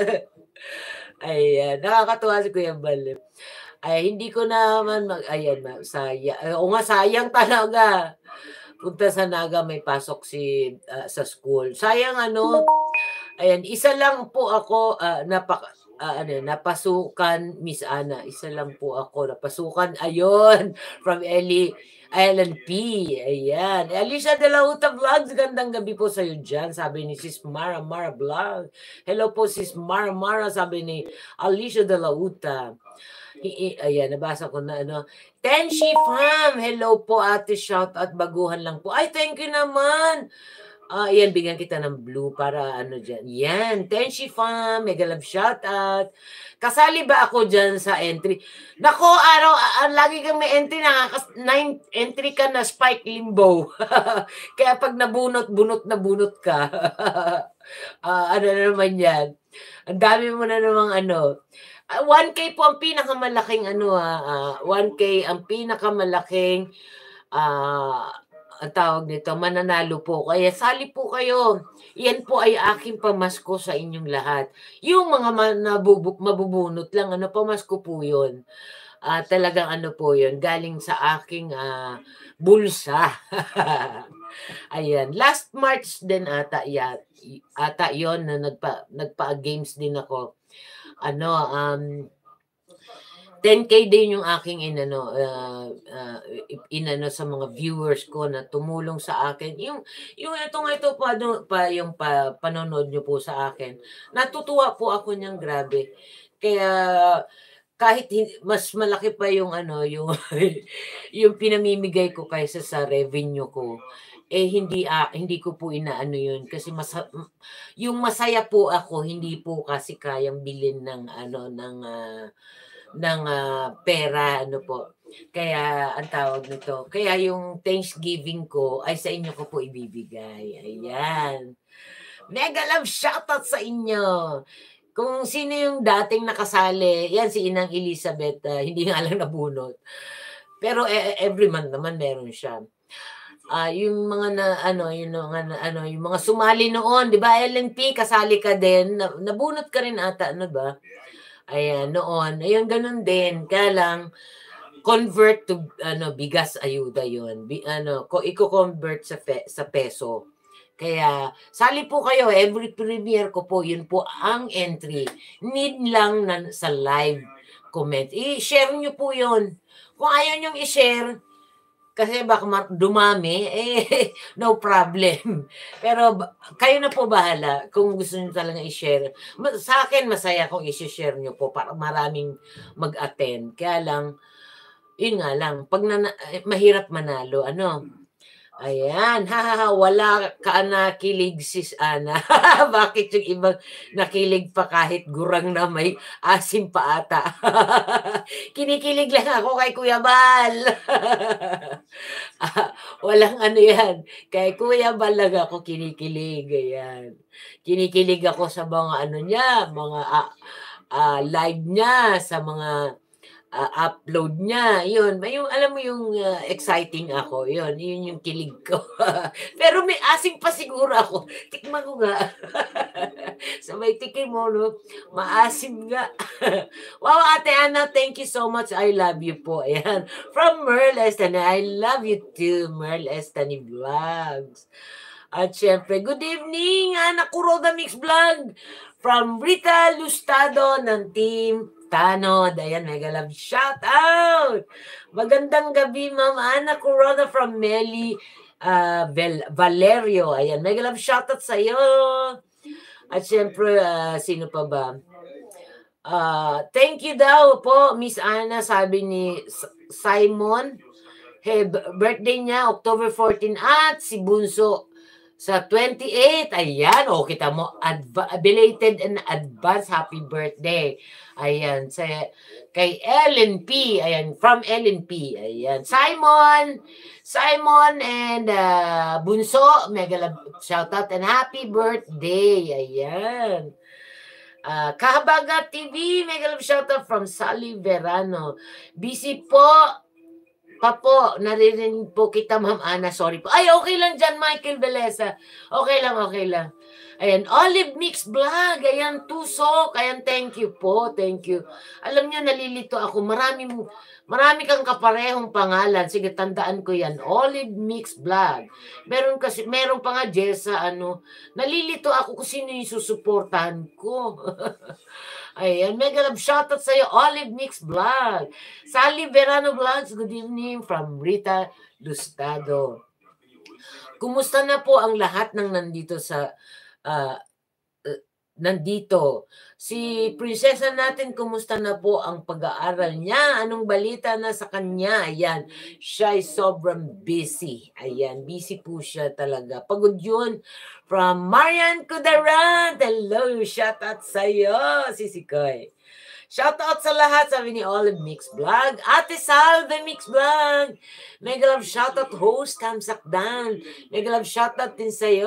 [SPEAKER 1] Ayan, nakakatuwa si Kuya Bal. Ay, hindi ko naman mag... Ayan, ma- sayang. O nga, sayang talaga. Punta sa Naga, may pasok si ah, sa school. Sayang ano, ayan, isa lang po ako ah, napaka ah, ano, napasukan, Miss Ana. Isa lang po ako napasukan. Ayun, from Ellie Ellen P. Ayan. Alicia De La Uta Vlogs, gandang gabi po sa'yo dyan. Sabi ni Sis Mara Mara Vlog. Hello po Sis Mara Mara, sabi ni Alicia De La Uta. I- i- ayan, nabasa ko na ano. Tenshi Fam, hello po ate, shout out, baguhan lang po. Ay, thank you naman. Ah, yan, bigyan kita ng blue para ano dyan. Yan, Tenshi Fam, mega love shout out. Kasali ba ako dyan sa entry? Nako, araw, ah, lagi kang may entry, nakakas nine entry ka na Spike Limbo. Kaya pag nabunot, bunot na bunot ka. Ah, ano na naman yan. Ang dami mo na namang ano. Ah, one K po ang pinakamalaking ano, ah, ah, one K ang pinakamalaking ah, ang tawag nito, mananalo po. Kaya sali po kayo. Yan po ay aking pamasko sa inyong lahat. Yung mga ma nabubu mabubunot lang, ano, pamasko po yun. Ah, talagang ano po yun, galing sa aking, ah, bulsa. Ayan, last March din ata ya y ata yon na nagpa nagpa-games din ako. Ano, um, ten K din yung aking inano, ah, ah, inano sa mga viewers ko na tumulong sa akin. Yung yung itong ito pa do pa yung pa panonood niyo po sa akin, natutuwa po ako niyang grabe. Kaya kahit hin mas malaki pa yung ano, yung yung pinamimigay ko kaysa sa revenue ko, eh, hindi, ah, hindi ko po inaano yun kasi masa m yung masaya po ako hindi po kasi kayang bilhin ng ano, ng, ah, ng, ah, pera ano po. Kaya ang tawag nito, kaya yung Thanksgiving ko ay sa inyo ko po ibibigay, ayan. Mega love shoutout sa inyo. Kung sino yung dating nakasali, 'yan si Inang Elizabeth, ah, hindi nga lang nabunot. Pero e e every month naman meron siya. Ah, yung mga na ano, yung mga na ano, yung mga sumali noon, 'di ba, Ellen P, kasali ka din, na nabunot ka rin ata, ano ba? Ayan, noon. Ayun, gano'n din, kaya lang convert to ano, bigas ayuda 'yun. Bi ano, ko iko-convert sa pe sa peso. Kaya sali po kayo, every premiere ko po, 'yun po ang entry. Need lang na sa live comment. I-share niyo po 'yun. Kung ayaw niyong i-share, kasi baka ma dumami, eh, no problem. Pero ba kayo na po bahala kung gusto niyo talagang i-share. Ma sa'kin masaya kung ise-share niyo po para maraming mag-attend. Kaya lang, yun nga lang, 'pag nana eh, mahirap manalo ano? Ayan, hahaha, wala ka nakilig sis Ana. Bakit yung ibang nakilig pa kahit gurang na may asim pa ata? Kinikilig lang ako kay Kuya Bal. Ah, walang ano 'yan, kay Kuya Bal lang ako kinikilig, ayan. Kinikilig ako sa mga ano niya, mga, ah, ah, live niya, sa mga ah, upload niya, yun. May yung alam mo yung, ah, exciting ako, yun. Yun yung kilig ko. Pero may asim pa siguro ako. Tikman ko nga. Sabay tikim mo 'no, maasim nga. Wow, Ate Ana, thank you so much. I love you po. Ayan. From Merl Estany, I love you too, Merl Estany Vlogs. At siyempre, good evening, Ana Kuroda Mix Vlog. From Rita Lustado ng Team Tanod. Ayan, mega love shout out. Magandang gabi, Ma'am Ana Kuroda from Meli ah, Vel Valerio. Ayan, mega love shout out sa'yo. At siyempre, ah, sino pa ba? Ah, thank you daw po, Miss Ana, sabi ni S Simon. Hey, b birthday niya October fourteen at si Bunso sa twenty-eight. Ayan, oh, kita mo, adva belated and advance happy birthday. Ayan, sa kay Ellen P. Ayan, from Ellen P. Ayan, Simon, Simon and ah, Bunso, mega love shoutout and happy birthday. Ayan. Ah, Kahabaga T V, mega love shoutout from Sally Verano. Busy po pa po, naririnig po kita, Ma'am Ana, sorry po. Ay, okay lang diyan, Michael Velesa. Okay lang, okay lang. Ayan, Olive Mix Vlog, ayan, Tusok, ayan, thank you po, thank you. Alam niyo, nalilito ako, marami marami kang kaparehong pangalan. Sige, tandaan ko yan, Olive Mix Vlog. Meron kasi, meron pa nga, Jessa, ano, nalilito ako kung sino yung susuportahan ko. Ayan, mega love shoutout sa'yo, Olive Mix Vlog. Sally Verano Vlogs, good evening from Rita Lustado. Kumusta na po ang lahat ng nandito sa ah, uh, nandito? Si prinsesa natin, kumusta na po ang pag-aaral niya? Anong balita na sa kanya? Ayan, siya ay sobrang busy. Ayan, busy po siya talaga. Pagod yun. From Marian Kudaran. Hello, shout out sa'yo, Sisi Koy. Shoutout sa lahat, sabi ni Olive Mix Vlog. Ate Sal, the Mix Vlog. Mega love shoutout host, Cam Sakdan. Mega love shoutout din sa'yo.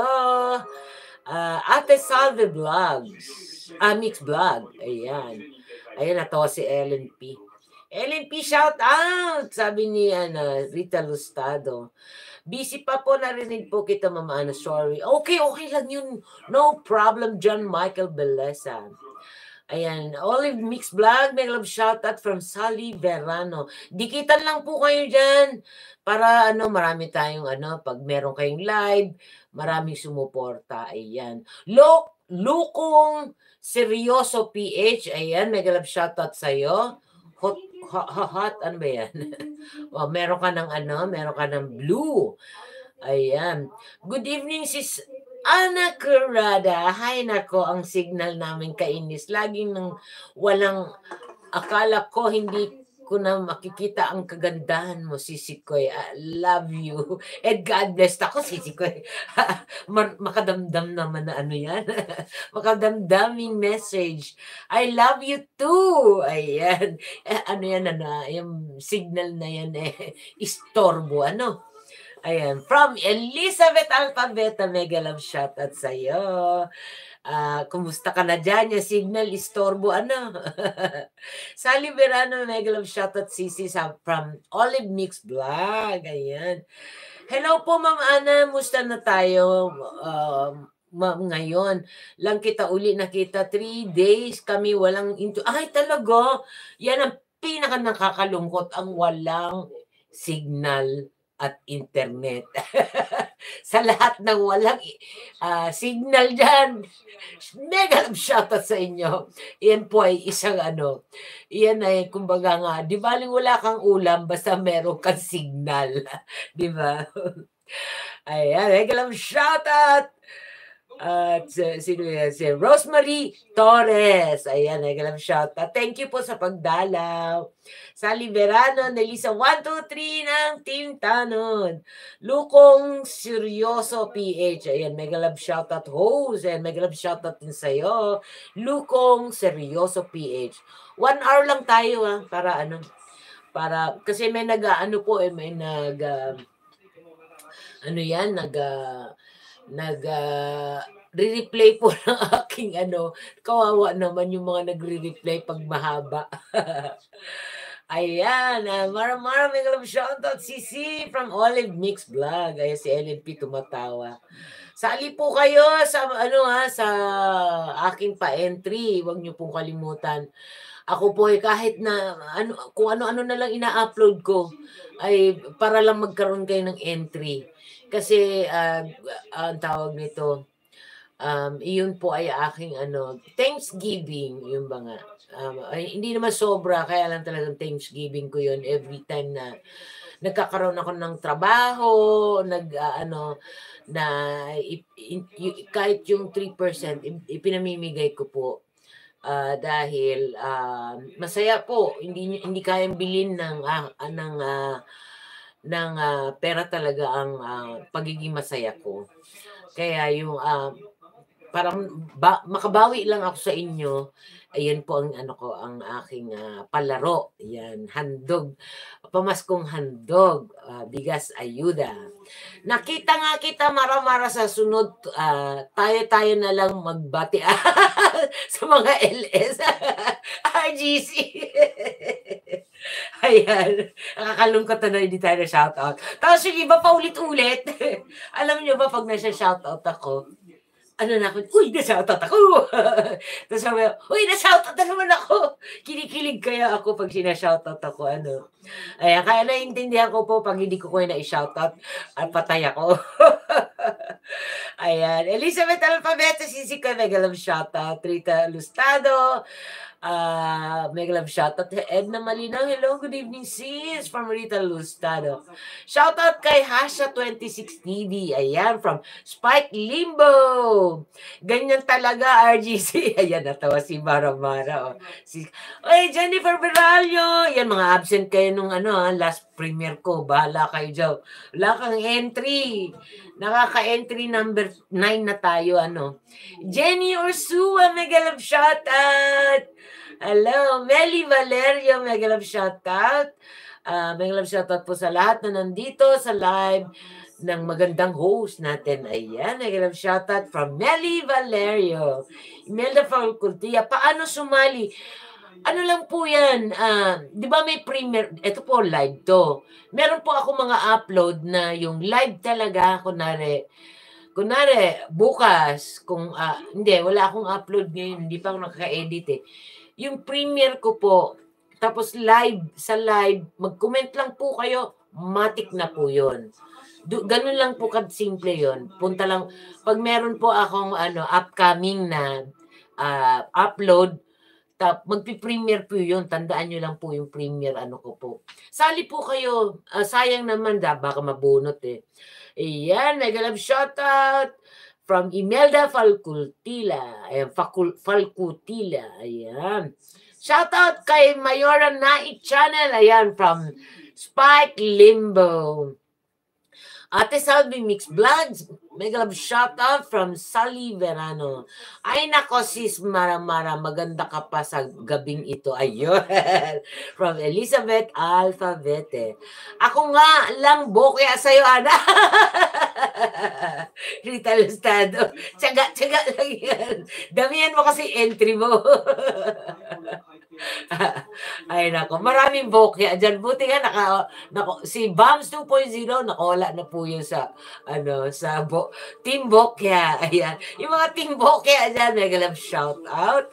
[SPEAKER 1] Uh, Ate Sal, the Vlogs. Ah, Mix Vlog. Ayan. Ayan, natawa si Ellen P. Ellen P, shout out! Sabi ni ano, Rita Lustado. Busy pa po, narinig po kita, Mama Ana. Sorry. Okay, okay lang yun. No problem, John Michael Belesa. Ayan, Olive Mix Vlog, may love shoutout from Sally Verano. Dikitan lang po kayo dyan para ano, marami tayong ano, pag meron kayong live, maraming sumuporta. Ayan. Lok, Lukong Seryoso P H, ayan, may love shoutout sa'yo. Hot, hot, hot, ano ba yan? Oh, meron ka ng ano, meron ka ng blue. Ayan. Good evening, sis Ana Curada. Hay nako, ang signal namin kainis. Laging nang walang, akala ko hindi ko na makikita ang kagandahan mo, Sisi Koy. I love you. And God bless. Ako, Sisi Koy. Makadamdam naman na ano yan. Makadamdaming message. I love you too. Ayan. Eh, ano yan, ano, yung signal na yan eh, istorbo. Ano? Ayan, from Elizabeth Alphabeta, mega love shoutout sa'yo. Uh, kumusta ka na dyan? Yung signal, istorbo, ano? Sally Verano, mega love shoutout Sisi from Olive Mix Vlog. Ayan. Hello po, Ma'am Ana. Musta na tayo? Um, ngayon, lang kita uli nakita. Three days kami walang into. Ay, talaga? Yan ang pinaka nakakalungkot, ang walang signal at internet. Sa lahat ng walang uh, signal dyan, mega love shoutout sa inyo. Yan po ay isang ano, yan ay kumbaga nga, di baling wala kang ulam, basta meron kang signal. Di ba? Ayan, mega love shoutout. At uh, sino yan? Si Rosemary Torres. Ayan, nagalang shout out. Thank you po sa pagdalaw. Sally Verano, Nelisa one two three ng Team Tanon. Lukong Seryoso P H. Ayan, mega love shout out host. Ayan, mega love shout out din sa'yo. Lukong Seryoso P H. One hour lang tayo ha, para ano, para, kasi may nag-ano po eh, may nag, uh, ano yan, nag, uh, nag uh, re-replay po ng aking ano, kawawa naman yung mga nagre-replay pag mahaba. Ayan, uh, maraming love shoutout Sisi from Olive Mix Vlog. Ayan, si Ellen P tumatawa. Sali po kayo sa ano ha, sa aking pa-entry. Huwag niyo pong kalimutan. Ako po ay kahit na ano, kung ano-ano na lang ina-upload ko ay para lang magkaroon kayo ng entry. Kasi uh, ang tawag nito, um, iyon po ay aking ano, Thanksgiving, yung ba nga. Um, ay, hindi naman sobra, kaya lang talagang Thanksgiving ko yun every time na nagkakaroon ako ng trabaho, nag uh, ano, na i, i, i, kahit yung three percent ipinamimigay ko po. Uh, dahil uh, masaya po, hindi hindi kayang bilhin ng uh, ng uh, ng uh, pera talaga ang uh, pagiging masaya ko. Kaya yung uh, parang ba, makabawi lang ako sa inyo. Ayun po ang ano ko, ang aking uh, palaro. Yan, handog. Pamaskong handog, uh, bigas ayuda. Nakita nga kita mara-mara sa sunod, uh, tayo-tayo na lang magbati sa mga L S. R G C. Ayan. Nakakalungkot na hindi tayo na shoutout. Tapos yung iba pa ulit-ulit. Alam niyo ba pag nasa shoutout ako, ano na ako, uy, na-shoutout ako. Tapos sabi ko, uy, na-shoutout na naman ako. Kinikilig kaya ako pag sina-shoutout ako, ano. Ayan, kaya naiintindihan ko po pag hindi ko kayo na-shoutout at patay ako. Ayan, Elizabeth Alphabeta, Sisi ka, mega love shoutout. Rita Lustado, Uh, mega love shoutout to Edna Malinaw. Hello, good evening sis from Rita Lustado. Shoutout kay Hasha twenty-six T V. Ayan, from Spike Limbo. Ganyan talaga, R G C. Ayan, natawa si Mara Mara. Oh. Si, Oy, Jennifer Beralio. Yan, mga absent kayo nung ano, last premiere ko. Bahala kayo dyan. Wala kang entry. Nakaka-entry number nine na tayo, ano. Jenny Ursua, mega love shoutout. Hello, Melly Valerio, mega love shoutout. Uh, mega love shoutout po sa lahat na nandito sa live ng magandang host natin. Ayan, mega love shoutout from Melly Valerio. Imelda Facultia, paano sumali? Ano lang po yan, uh, di ba may premiere, ito po live to. Meron po ako mga upload na yung live talaga, kunwari, kunwari, bukas, kung, uh, hindi, wala akong upload ngayon, hindi pa ako nakaka-edit eh. Yung premiere ko po, tapos live, sa live, mag-comment lang po kayo, matik na po yun. Do, ganun lang po kad-simple yun. Punta lang, pag meron po akong ano, upcoming na uh, upload, tap, magpi-premiere po yun. Tandaan nyo lang po yung premiere ano ko po. Sali po kayo. Uh, sayang naman, da, baka mabunot eh. Ayan, mega love shoutout from Imelda Falcutila. Ayan, Facul Falcutila. Ayan. Shoutout kay Mayora Nait Channel. Ayan, from Spike Limbo. Ate Salvi Mix Vlogs, mega love shoutout from Sally Verano. Ay nako sis, mara-mara, maganda ka pa sa gabing ito. Ayun. From Elizabeth Alphabete. Ako nga lang bokya sa'yo, Ana. Rita Lustado. Tsaga-tsaga lang yan. Damihan mo kasi entry mo. Ay nako, maraming bokya dyan. Buti nga naka, naka si Bams two point oh nakawala na po yun sa ano sa bo, Team Bokya. Ayan. Yung mga Team Bokya dyan, mega love shout out.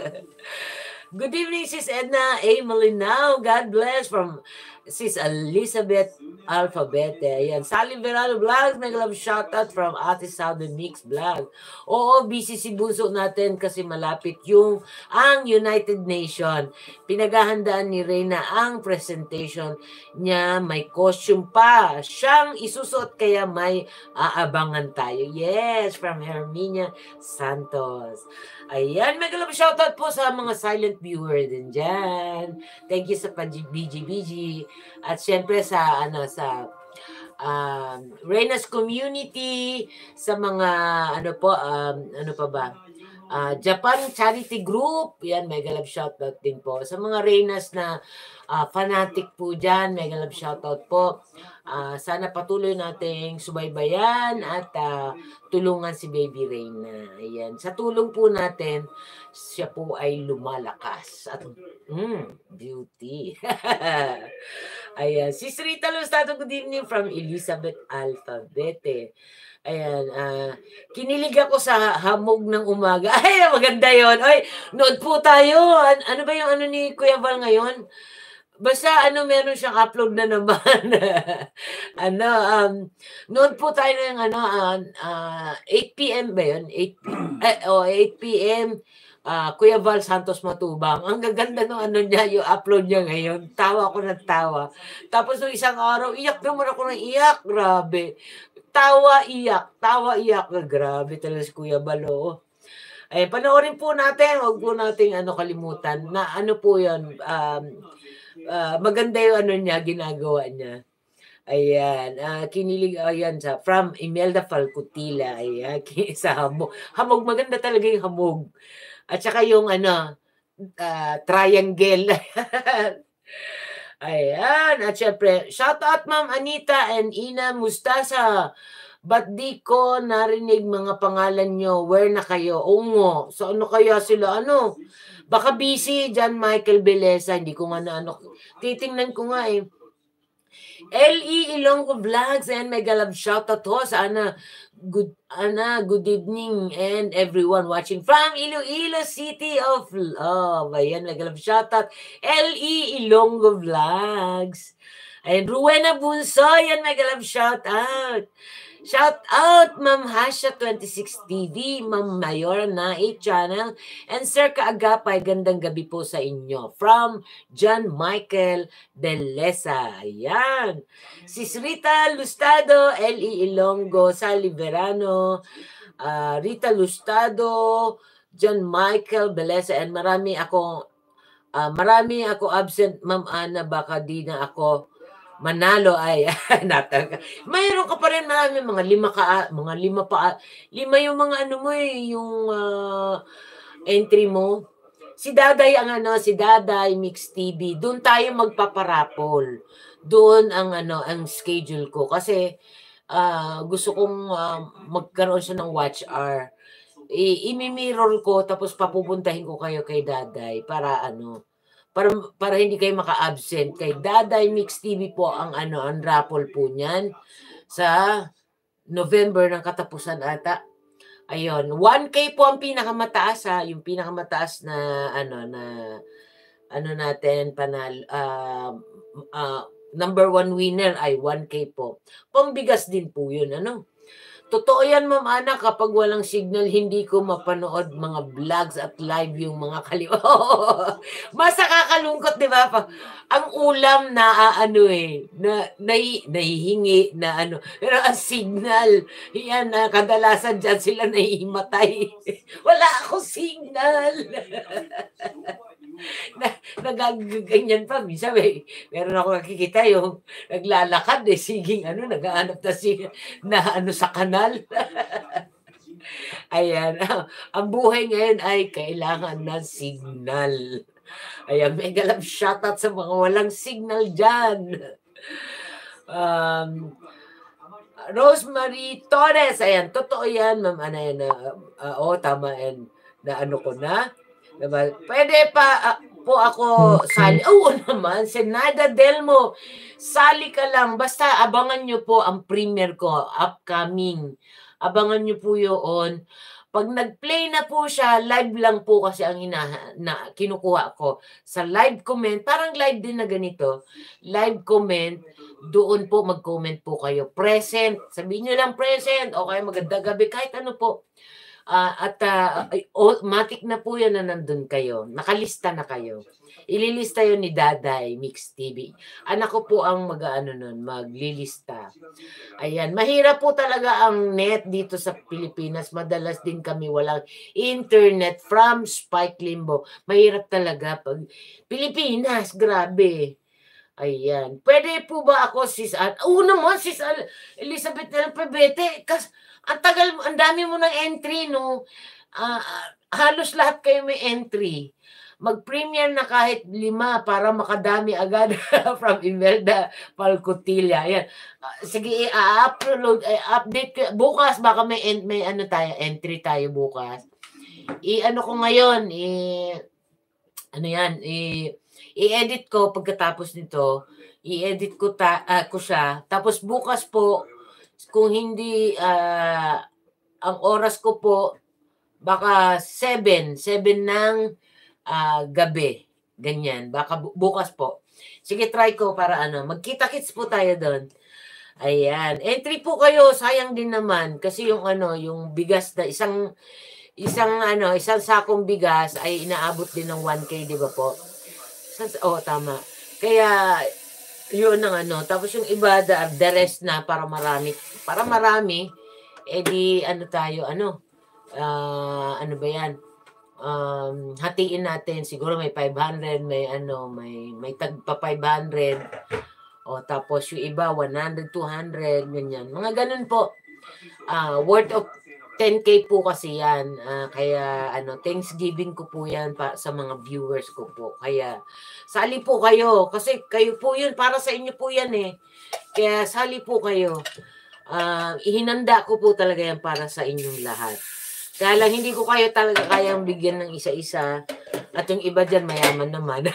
[SPEAKER 1] Good evening, Sis Edna A. Malinaw. God bless from Sis Elizabeth Alphabete. Ayan. Sally Verano Vlogs, mega love shoutout from Ate Southern Mix Vlog. Oo, busy si Bunso natin kasi malapit yung ang United Nation. Pinaghahandaan ni Reyna ang presentation niya. May costume pa siyang isusuot kaya may aabangan tayo. Yes, from Herminia Santos. Ayan, mega love shoutout po sa mga silent viewer din dyan. Thank you sa B G B G. At syempre sa ano sa um, Reyna's community, sa mga ano po um, ano pa ba? Uh, Japan Charity Group, yan, mega love shoutout din po. Sa mga Reynas na uh, fanatic po dyan, mega love shoutout po. Uh, sana patuloy nating subaybayan at uh, tulungan si Baby Reyna. Ayan. Sa tulong po natin, siya po ay lumalakas. At, mm, beauty. Ayan. Sis Rita Lustado, good evening from Elizabeth Alphabete. Ayan, uh, kinilig ako sa hamog ng umaga. Ay, maganda yon. Ay, nood po tayo. An ano ba yung ano ni Kuya Val ngayon? Basta ano, meron siyang upload na naman. ano, um, nood po tayo ng ano, uh, uh, eight p m ba yun? eight p m Eh, oh, eight p m Uh, Kuya Val Santos Matubang. Ang gaganda ng ano niya, yung upload niya ngayon. Tawa ako ng tawa. Tapos nung isang araw, iyak naman ako ng iyak. Grabe. Tawa, iyak. Tawa, iyak. Grabe talaga si Kuya Balo. Eh, panoorin po natin. Huwag po natin ano, kalimutan na ano po yun. Um, uh, maganda yung ano niya, ginagawa niya. Ayan. Uh, kinilig, ayan, sa, from Imelda Falcutila. Ayan. Sa hamog. Hamog, maganda talaga yung hamog. At saka yung ano, uh, triangle. Ayan. At syempre, shout out Ma'am Anita and Ina Mustasa. Ba't di ko narinig mga pangalan nyo? Where na kayo? Oo, so ano kaya sila? Ano? Baka busy dyan, Michael Beleza. Hindi ko nga na ano. Titingnan ko nga eh. L E Ilonggo Vlogs and mega love shout out to sa Ana. Good Ana, good evening and everyone watching from Iloilo City of Love. Ayan, mega love shout out L E Ilonggo Vlogs. Ayan, Rowena Bunso, yan, mega love shout out. Shout out, Ma'am Hasha twenty-six T V, Ma'am Mayor na eight Channel, and Sir Kaagapay, gandang gabi po sa inyo. From John Michael Belesa. Ayan. Sis Rita Lustado, L E Ilonggo, Sally Verano, uh, Rita Lustado, John Michael Belesa, and marami ako, uh, marami ako absent, Ma'am Ana, baka di na ako manalo ay natag. Mayroon ka pa rin marami mga lima ka mga lima pa lima yung mga ano mo eh, yung uh, entry mo. Si Daday ang ano, si Daday Mix T V. Doon tayo magpaparapol. Doon ang ano, ang schedule ko kasi uh, gusto kong uh, magkaroon siya ng watch hour. I- imi-mirror ko tapos papupuntahin ko kayo kay Daday para ano, para para hindi kayo maka-absent. Kay Daday Mix T V po ang ano, ang raffle po niyan sa November ng katapusan ata. Ayun, one K po ang pinakamataas ha, yung pinakamataas na ano na ano natin panal uh, uh, number one winner ay one K po. Pambigas din po yun, ano? Totoo yan, Ma'am Ana, kapag walang signal, hindi ko mapanood mga vlogs at live yung mga kaliwa. Mas nakakalungkot, di ba? Ang ulam na ano eh, na, na nahihingi na ano. Pero ang signal, yan na kadalasan dyan sila nahihimatay. Wala akong signal. na, nagaganyan pa. Minsan, may, meron ako nakikita yung naglalakad eh, siging ano, nagaanap na si na ano sa kanal. Ayan. Ang buhay ngayon ay kailangan ng signal. Ayan, mega love shoutout sa mga walang signal dyan. Um, Rosemary Torres, ayan, totoo yan, ma'am, ano yan, uh, uh, oh, tama, and na ano ko na, diba? Pwede pa uh, po ako sali, oo oh, naman, Senada Delmo, sali ka lang, basta abangan nyo po ang premiere ko, upcoming, abangan nyo po yun. Pag nag-play na po siya, live lang po kasi ang ina, na, kinukuha ko. Sa live comment, parang live din na ganito, live comment, doon po mag-comment po kayo. Present, sabihin nyo lang present, o kaya magandang gabi, kahit ano po. Uh, at uh, automatic na po yan na nandun kayo. Nakalista na kayo. Ililista yun ni Daday Mix T V. Anak ko po ang mag-ano nun, maglilista. Ayan, mahirap po talaga ang net dito sa Pilipinas. Madalas din kami walang internet from Spike Limbo. Mahirap talaga pag Pilipinas, grabe. Ayan. Pwede po ba ako, sis Al? Oo naman, sis Al Elizabeth Del Pebete. Kas ang tagal, ang dami mo ng entry, no? Uh, halos lahat kayo may entry. Mag-premiere na kahit lima para makadami agad from Imelda Palcotilla. Ayan. Uh, sige, i-upload, i-update bukas. Baka may, may ano tayo, entry tayo bukas. I-ano ko ngayon, i ano yan, i i-edit ko pagkatapos nito. I-edit ko, ta, uh, ko siya. Tapos bukas po, kung hindi, uh, ang oras ko po, baka seven, seven ng uh, gabi. Ganyan. Baka bu- bukas po. Sige, try ko para ano. Magkita-kits po tayo doon. Ayan. Entry po kayo. Sayang din naman. Kasi yung ano, yung bigas na isang, isang ano, isang sakong bigas ay inaabot din ng one K, di ba po? Oh, tama. Kaya, yun ang ano. Tapos yung iba, the, the rest na para marami. Para marami, edi ano tayo, ano, uh, ano ba yan? Um, hatiin natin. Siguro may five hundred, may ano, may, may tagpa five hundred. O, tapos yung iba, one hundred, two hundred, ganyan. Mga ganun po. Uh, worth of ten K po kasi yan. Uh, kaya ano, Thanksgiving ko po yan pa, sa mga viewers ko po. Kaya sali po kayo. Kasi kayo po yun. Para sa inyo po yan eh. Kaya sali po kayo. Uh, ihinanda ko po talaga yan para sa inyong lahat. Kaya lang hindi ko kayo talaga kayang bigyan ng isa-isa. At yung iba dyan mayaman naman.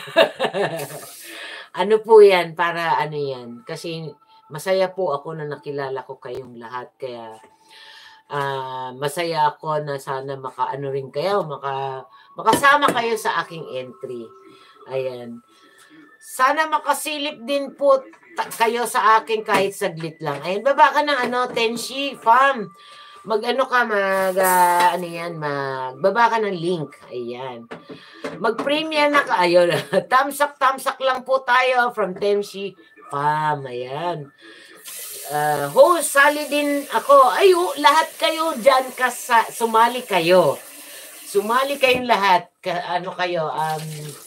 [SPEAKER 1] Ano po yan? Para ano yan? Kasi masaya po ako na nakilala ko kayong lahat. Kaya Uh, masaya ako na sana makaano rin kayo, maka, makasama kayo sa aking entry. Ayan. Sana makasilip din po kayo sa akin kahit saglit lang. Ayan, baba ka ng ano, Tenshi, fam. Mag-ano ka, mag, uh, ano yan, magbaba ka ng link. Ayan. Mag-premiere na ka. Ayun. Tamsak-tamsak lang po tayo from Tenshi, fam. Ayan. Uh, host, sali din ako. Ay, oh, lahat kayo dyan, kasa, sumali kayo. Sumali kayong lahat. Ka, ano kayo, um,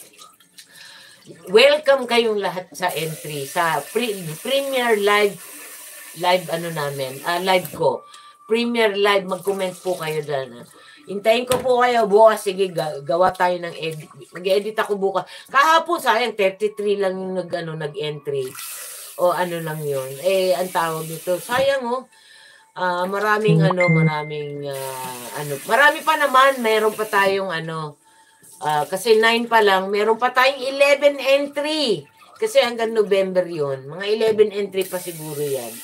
[SPEAKER 1] welcome kayong lahat sa entry sa pre, Premier Live live ano namin, uh, live ko. Premier Live, mag-comment po kayo dyan. Hintayin ko po kayo bukas. Sige, gawa tayo ng edit. Mag-edit ako bukas. Kahapon, sayang, thirty-three lang yung nag, ano, nag-entry. O ano lang yun. Eh, ang tawag dito. Sayang, oh. Uh, maraming, ano, maraming, uh, ano, marami pa naman. Meron pa tayong, ano, Uh, kasi nine pa lang, meron pa tayong eleven entry. Kasi hanggang November yun. Mga eleven entry pa siguro yan.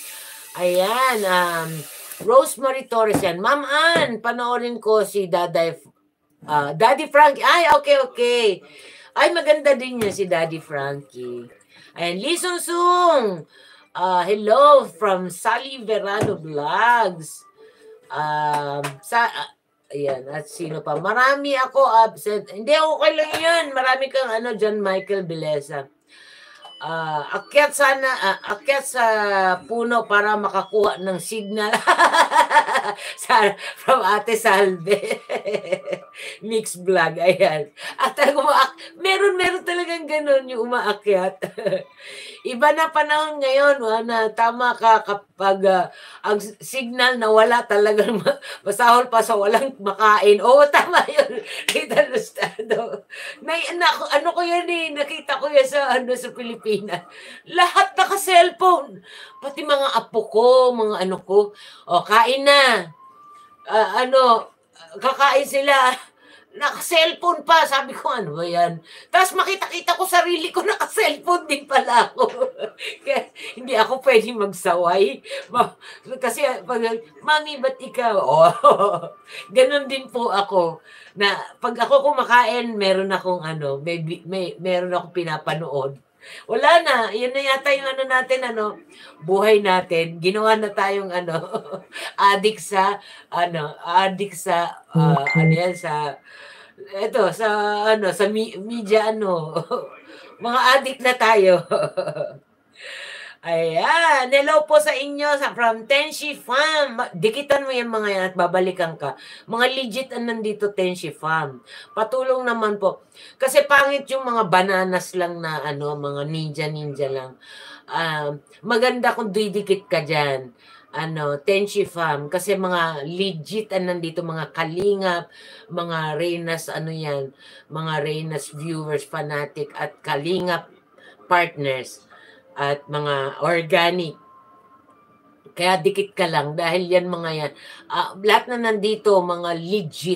[SPEAKER 1] Ayan. Um, Rosemary Torres yan. Ma'am Ann, panoorin ko si Daday, uh, Daddy Frankie. Ay, okay, okay. Ay, maganda din niya si Daddy Frankie. Ayan, Lee Sung Sung. Uh, hello from Sally Verano Vlogs. Um, sa... Uh, Ayan, at sino pa? Marami ako absent. Hindi, okay lang yan. Marami kang ano, John Michael Bilesa. Uh, akyat sana, uh, akyat sa puno para makakuha ng signal. sa, from Ate Salve. Mix vlog, ayan. At umaak, meron, meron talagang ganun yung umaakyat. Iba na panahon ngayon, na tama ka kapag uh, ang signal na wala talagang masahol pa sa walang makain. Oo, tama yun. Kita Lustado. Na, na, ano ko yan eh, nakita ko yan sa, ano, sa Pilipinas. Lahat naka-cellphone. Pati mga apo ko, mga ano ko. O, kain na. Uh, ano, kakain sila. Naka-cellphone pa. Sabi ko, ano ba yan? Tapos makita-kita ko sarili ko, naka-cellphone din pala ako. Kaya hindi ako pwede magsaway. Kasi pag, Mami, ba't ikaw? Oh, ganun din po ako. Na pag ako kumakain, meron akong ano, may, may, meron akong pinapanood. Wala na, yun na yata yung ano natin, ano, buhay natin. Ginawa na tayong ano, addict sa, ano, addict sa, uh, ano yan, sa, eto, sa, ano, sa mi- media, ano, mga addict na tayo. Ayan, hello po sa inyo sa from Tenshi Farm. Dikitan mo yung mga yan at babalikan ka. Mga legit ang nandito Tenshi Farm. Patulong naman po. Kasi pangit yung mga bananas lang na ano, mga ninja-ninja lang. Uh, maganda kung didikit ka dyan. Ano, Tenshi Farm. Kasi mga legit ang nandito, mga kalingap, mga Reynas, ano yan, mga Reynas viewers, fanatic, at kalingap partners. At mga organic. Kaya dikit ka lang dahil yan mga yan. Uh, lahat na nandito, mga legit.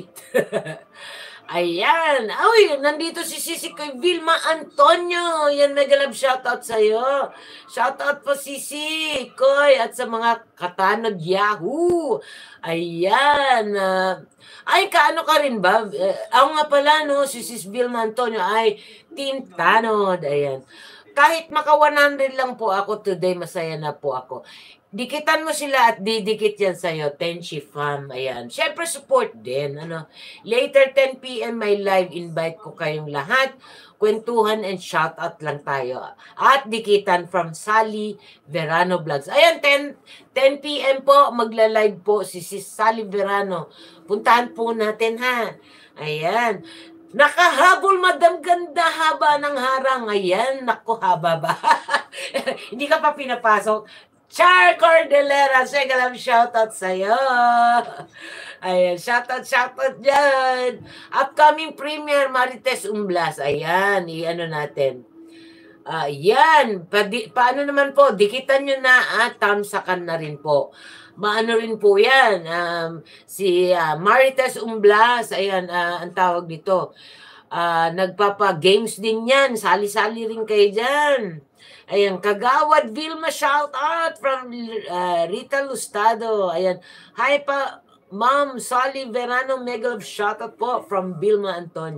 [SPEAKER 1] Ayan. Uy, nandito si Sisi kay Vilma Antonio. Yan, mega love shoutout sa'yo. Shoutout po Sisi, Koy, at sa mga katanod Yahoo. Ayan. Uh, ay, kaano ka rin ba? Uh, ako nga pala, no, si Sis Vilma Antonio ay Team Tanod. Ayan. Kahit maka one hundred lang po ako today, masaya na po ako. Dikitan mo sila at didikit yan sa'yo. Tenshi Fam, ayan. Siyempre, support din. Ano? Later, ten p.m. may live invite ko kayong lahat. Kwentuhan and shoutout lang tayo. At dikitan from Sally Verano Vlogs. Ayan, ten p.m. po, magla-live po si Sis Sally Verano. Puntahan po natin, ha? Ayan. Nakahabol, madam, ganda, haba ng harang. Ayan, naku, haba ba? Hindi ka pa pinapasok. Char Cordelera, segalam shoutout sa'yo. Ayan, shoutout, shoutout dyan. Upcoming premiere, Marites Umblas. Ayan, i-ano natin. Ayan, pa, paano naman po, dikitan nyo na at tamsakan na rin po. Maano rin po yan, um, si uh, Marites Umblas, ayan, uh, ang tawag dito. Uh, nagpapa-games din yan, sali-sali rin kayo dyan. Ayan, Kagawad Vilma, shout out from uh, Rita Lustado. Ayan, hi pa, Ma'am Sally Verano, mega love shout out po from Vilma Antonio.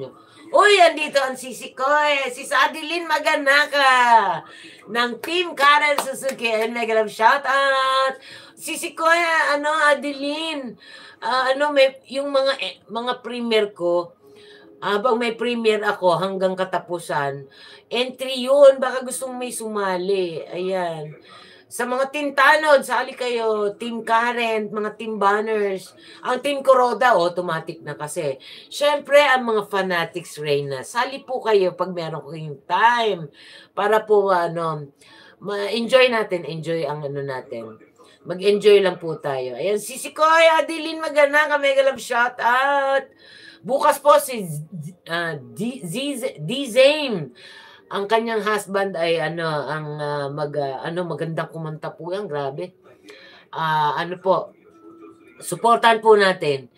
[SPEAKER 1] Uy, andito ang sisi ko eh. Si Sadilin Maganaka ng Team Karen Suzuki. And mega love shout out. Sisi ko eh, ano, Adeline. Ah, ano, may, yung mga, eh, mga premier ko, habang may premier ako hanggang katapusan, entry yun. Baka gustong may sumali. Ayan. Sa mga Team Tanod, sali kayo, Team Karen, mga Team Banners. Ang Team Kuroda, automatic na kasi. Siyempre, ang mga Fanatics Reyna, sali po kayo pag meron kayong time. Para po, ano, ma-enjoy natin, enjoy ang ano natin. Mag-enjoy lang po tayo. Ayan, si Sikoy, Adeline Magana, mega love shout out. Bukas po si uh, D-Zame. Ang kanyang husband ay ano, ang uh, mag uh, ano magandang kumanta po yan, grabe. Ah, uh, ano po? Suportahan po natin.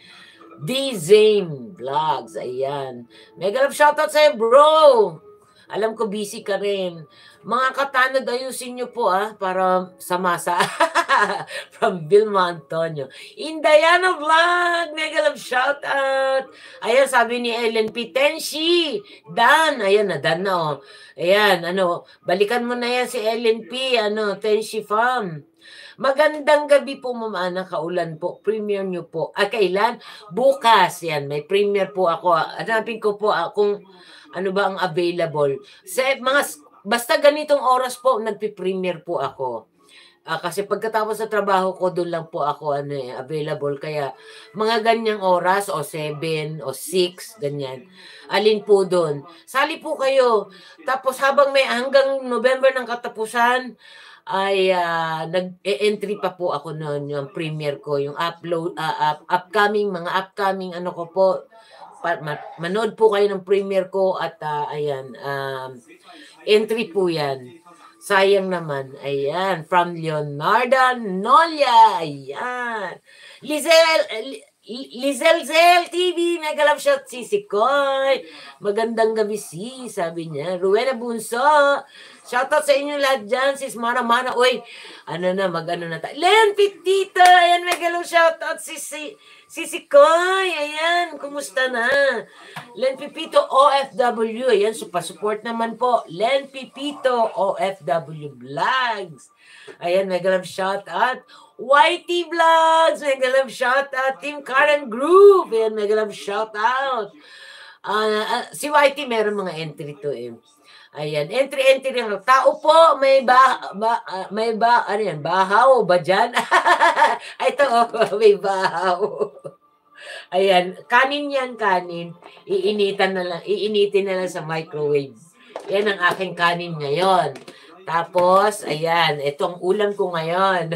[SPEAKER 1] D-Zame Vlogs, ayan. Mega love shoutout sa'yo, bro. Alam ko busy ka rin. Mga katanod, ayusin nyo po ah, para samasa. From Vilma Antonio. Indayana Vlog, mega love shoutout. Ayan, sabi ni Ellen P. Tenshi. Dan, ayan na, Dan na oh. Ayan, ano, balikan mo na yan si Ellen P. Ano, Tenshi Farm. Magandang gabi po, Ma'am Ana. Kaulan po. Premiere nyo po. Ah, kailan? Bukas. Yan, may premiere po ako. Hanapin ko po ah, kung ano ba ang available. Sa mga, basta ganitong oras po, nagpi-premiere po ako. Uh, kasi pagkatapos sa trabaho ko, doon lang po ako ano, eh, available. Kaya mga ganyang oras, o seven, o six, ganyan. Alin po doon. Sali po kayo. Tapos habang may hanggang November ng katapusan, ay uh, nag-e-entry pa po ako noon, yung premiere ko, yung upload, uh, up, upcoming, mga upcoming ano ko po. Pa, ma, manood po kayo ng premiere ko at uh, ayan, um, entry po yan. Sayang naman. Ayan. From Leonardo Nolia. Ayan. Lizel, Lizel Zel T V. Mega love shot si Sikoy. Magandang gabi si, sabi niya. Ruena Bunso. Shoutout sa inyo lahat dyan. Sis Mana Mana. Uy, ano na, mag-ano na tayo. Len Pitita. Ayan, mega love shoutout si si Si Sikoy, ayan, kumusta na? Len Pipito O F W, ayan, support naman po. Len Pipito O F W Vlogs. Ayan, mega love shout out. Y T Vlogs, mega love shout out. Team Karen Group, ayan, mega love shout out. Uh, uh, si Y T meron mga entry to eh. Ayan, entry-entry lang. Tao po, may ba, ba uh, may ba, ano yan, bahaw ba dyan? Ito, oh, may bahaw. Ayan, kanin yan, kanin. Iinitan na lang, iinitin na lang sa microwave. Yan ang aking kanin ngayon. Tapos, ayan, itong ulam ko ngayon.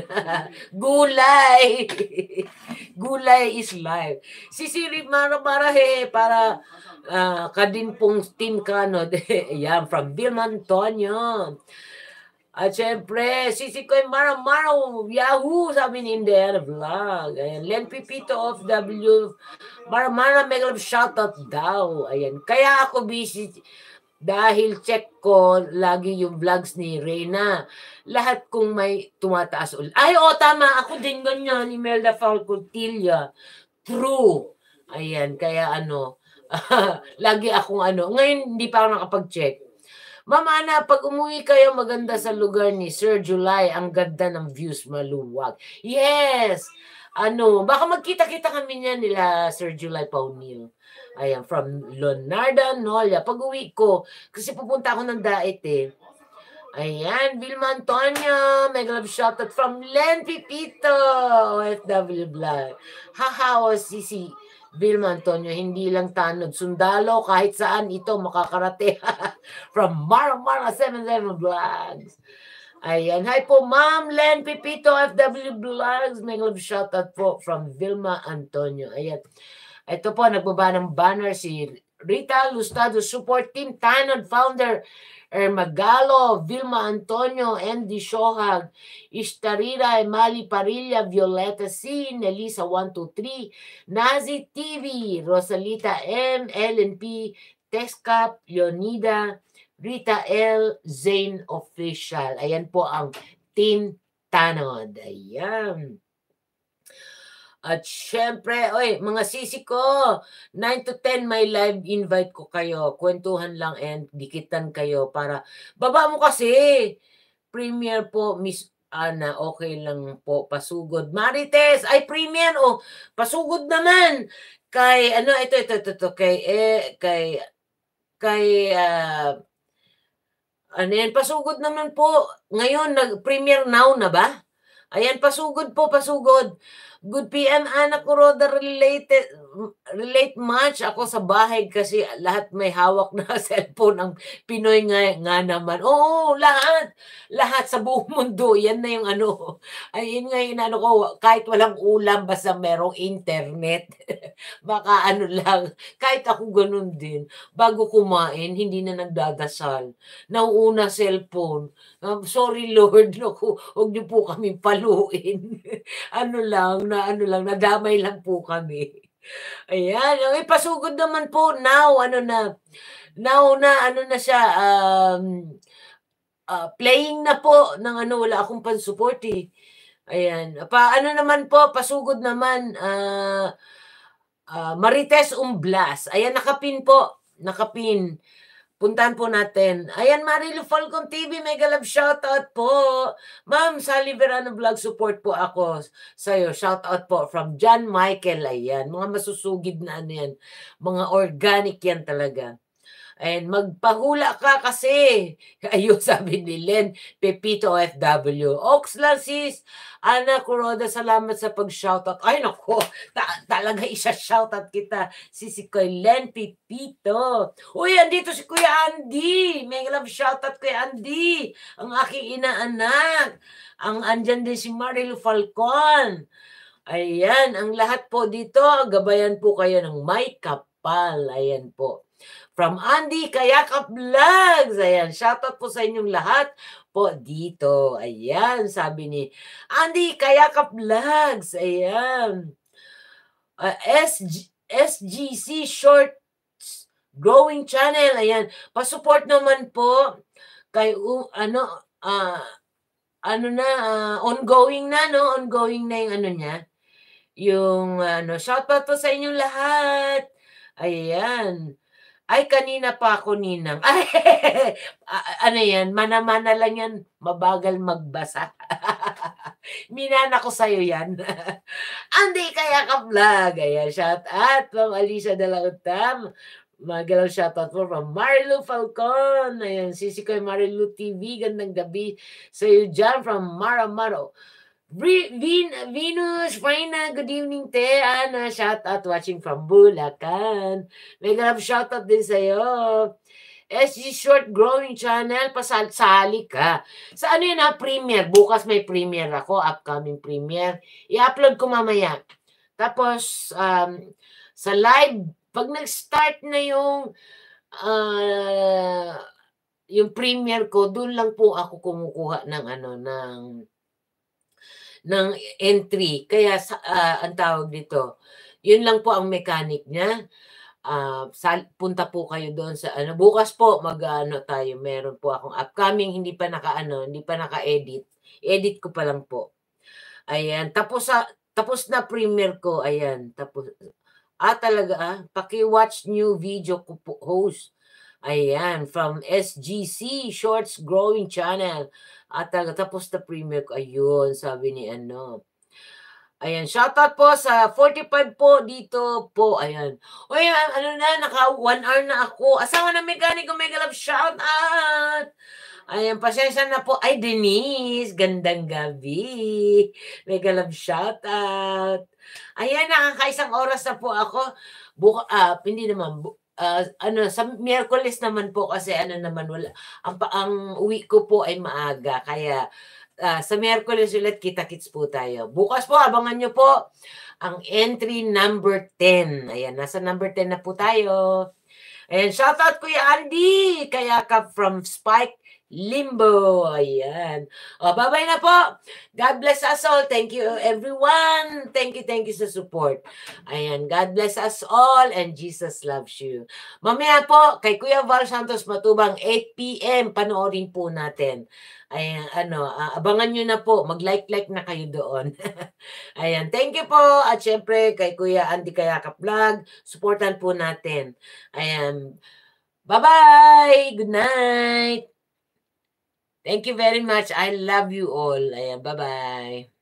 [SPEAKER 1] Gulay! Gulay is life. Si Siri Mara-Marahe, para uh, kadin pong Team Kanod. Ayan, from Vilma Antonio. At syempre, sisi ko yung Mara-Mara, Yahoo, sabi ni Indiana Vlog. Ayan, Len Pipito of W. Mara-Mara, mega love shoutout daw. Ayan, kaya ako busy. Dahil check ko lagi yung vlogs ni Reyna. Lahat kung may tumataas ulit. Ay, o, tama. Ako din ganyan. Imelda Falcontilla. True. Ayan, kaya ano, lagi akong ano. Ngayon, hindi pa ako nakapag-check. Mama Ana, pag umuwi kayo, maganda sa lugar ni Sir July. Ang ganda ng views, maluwag. Yes! Ano, baka magkita-kita kami niya nila Sir July Paunil. Ayan, from Leonardo Nolia. Pag uwi ko, kasi pupunta ako ng Daet eh. Ayan, Vilma Antonio. Mega love shoutout from Len Pipito. O F W Vlog. Haha, o si si Vilma Antonio. Hindi lang tanod. Sundalo, kahit saan ito makakarate. From Mara Mara seventy-seven Vlogs. Ayan. Hi po, Ma'am Len Pipito, F W Vlogs. Mega love shoutout po from Vilma Antonio. Ayan. Ito po, nagbaba ng banner si Rita Lustado, support team, Tanod founder, Ermagalo, Vilma Antonio, Andy Shohag, Ishtarira, Emali Parilla, Violeta C, Nelisa one two three, Nazi T V, Rosalita M, Ellen P, Texcap, Leonida, Rita L, Zane Official. Ayan po ang Team Tanod. Ayan. At siyempre, oy, mga sisi ko, nine to ten may live invite ko kayo. Kwentuhan lang and dikitan kayo para baba mo kasi. Premier po, Miss Ana, okay lang po, pasugod. Marites, ay premier, oh, pasugod naman. Kay ano, ito, ito, ito, ito kay, eh, kay, kay, ah, ano yan, pasugod naman po. Ngayon, nag-premier now na ba? Ayan, pasugod po, pasugod. Good P M, Ana Kuroda, related, relate much. Ako sa bahay kasi lahat may hawak na cellphone ang Pinoy nga, nga naman. Oo, lahat. Lahat sa buong mundo. Yan na yung ano. Ay, yun nga yung ano ko, kahit walang ulam, basta merong internet. Baka ano lang. Kahit ako ganun din. Bago kumain, hindi na nagdadasal. Nauuna cellphone. Um, sorry Lord, naku, huwag niyo po kami paluin. Ano lang, na ano lang, nadamay lang po kami. Ayan, ay pasugod naman po now, ano na, now na ano na siya, um, ah, playing na po ng ano, wala akong pan-support, eh. Ayan, pa ano naman po, pasugod naman, ah, ah, Marites Umblas, ayan nakapin po, nakapin. Puntahan po natin. Ayan, Marilu Falcon T V, mega love shoutout po. Ma'am, Sally Verano Vlog, support po ako sa'yo. Shoutout po from John Michael. Ayan, mga masusugid na ano yan. Mga organic yan talaga. And magpahula ka kasi. Ayun, sabi ni Len, Pepito O F W. Ox lang sis. Ana Kuroda, salamat sa pag-shoutout. Ay, nako, ta- talaga isa-shoutout kita. Sisi ko, Len Pepito. Uy, andito si Kuya Andy. May love shoutout Kuya Andy. Ang aking inaanak. Ang andyan din si Marilu Falcon. Ayan, ang lahat po dito, gabayan po kayo ng may kapal. Ayan po. From Andy Kayakap Vlogs. Ayan, shoutout po sa inyong lahat po dito. Ayan, sabi ni Andy Kayakap Vlogs. Ayan. Uh, S G, S G C Shorts Growing Channel. Ayan, pa-support naman po kay uh, ano, ah, uh, ano na, uh, ongoing na, no? Ongoing na yung ano niya. Yung ano, shoutout po sa inyong lahat. Ayan. Ay, kanina pa ako, Ninang. Ay, ano yan, mana-mana lang yan, mabagal magbasa. Minana ko sa'yo yan. Andy Kayakap-Vlog. Ayan, shout out from Alicia De La Utam. Magalaw shoutout po from Marilu Falcon. Ayan, sisi ko yung Marilu T V. Gandang gabi sa'yo dyan from Maramaro. Vin Venus, Faina, good evening, te. Ana, shout out watching from Bulacan. Mega love shout out din sa'yo. S G Short Growing Channel, pasali ka. Sa ano yun ha, premiere. Bukas may premiere ako, upcoming premiere. I-upload ko mamaya. Tapos, um, sa live, pag nag-start na yung uh, yung premiere ko, doon lang po ako kumukuha ng ano, ng ng entry. Kaya sa uh, ang tawag dito, yun lang po ang mechanic niya. Uh, sal, punta po kayo doon sa ano. Bukas po mag-ano tayo. Meron po akong upcoming, hindi pa naka-ano, hindi pa naka-edit. Edit ko pa lang po. Ayan, tapos sa tapos na premiere ko. Ayan, tapos ah talaga ah, paki-watch new video ko po, host. Ayan, from S G C Shorts Growing Channel. At talaga, tapos na premiere ko. Ayun, sabi ni ano. Ayan, shoutout po sa forty-five po dito po. Ayan. Uy, ano na, naka one hour na ako. Asawa ng mekaniko, mega love shoutout. Ayan, pasensya na po. Ay, Denise, gandang gabi. Mega love shoutout. Ayan, nakakaisang oras na po ako. Buka, ah, hindi naman, bu Uh, ano sa Miyerkules naman po kasi ano naman wala ang ang uwi ko po ay maaga kaya uh, sa Miyerkules ulit kita-kits po tayo. Bukas po abangan niyo po ang entry number ten. Ayan, nasa number ten na po tayo. Ayan, shout out Kuya Andy, kaya ka from Spike Limbo. Ayan. O, bye-bye na po. God bless us all. Thank you, everyone. Thank you, thank you sa support. Ayan. God bless us all and Jesus loves you. Mamaya po, kay Kuya Val Santos Matubang, eight p m panoorin po natin. Ayan, ano, uh, abangan nyo na po. Mag-like-like na kayo doon. Ayan. Thank you po. At syempre, kay Kuya Andy Kayakap Vlog, supportan po natin. Ayan. Bye-bye. Good night. Thank you very much. I love you all. Ayan, bye-bye.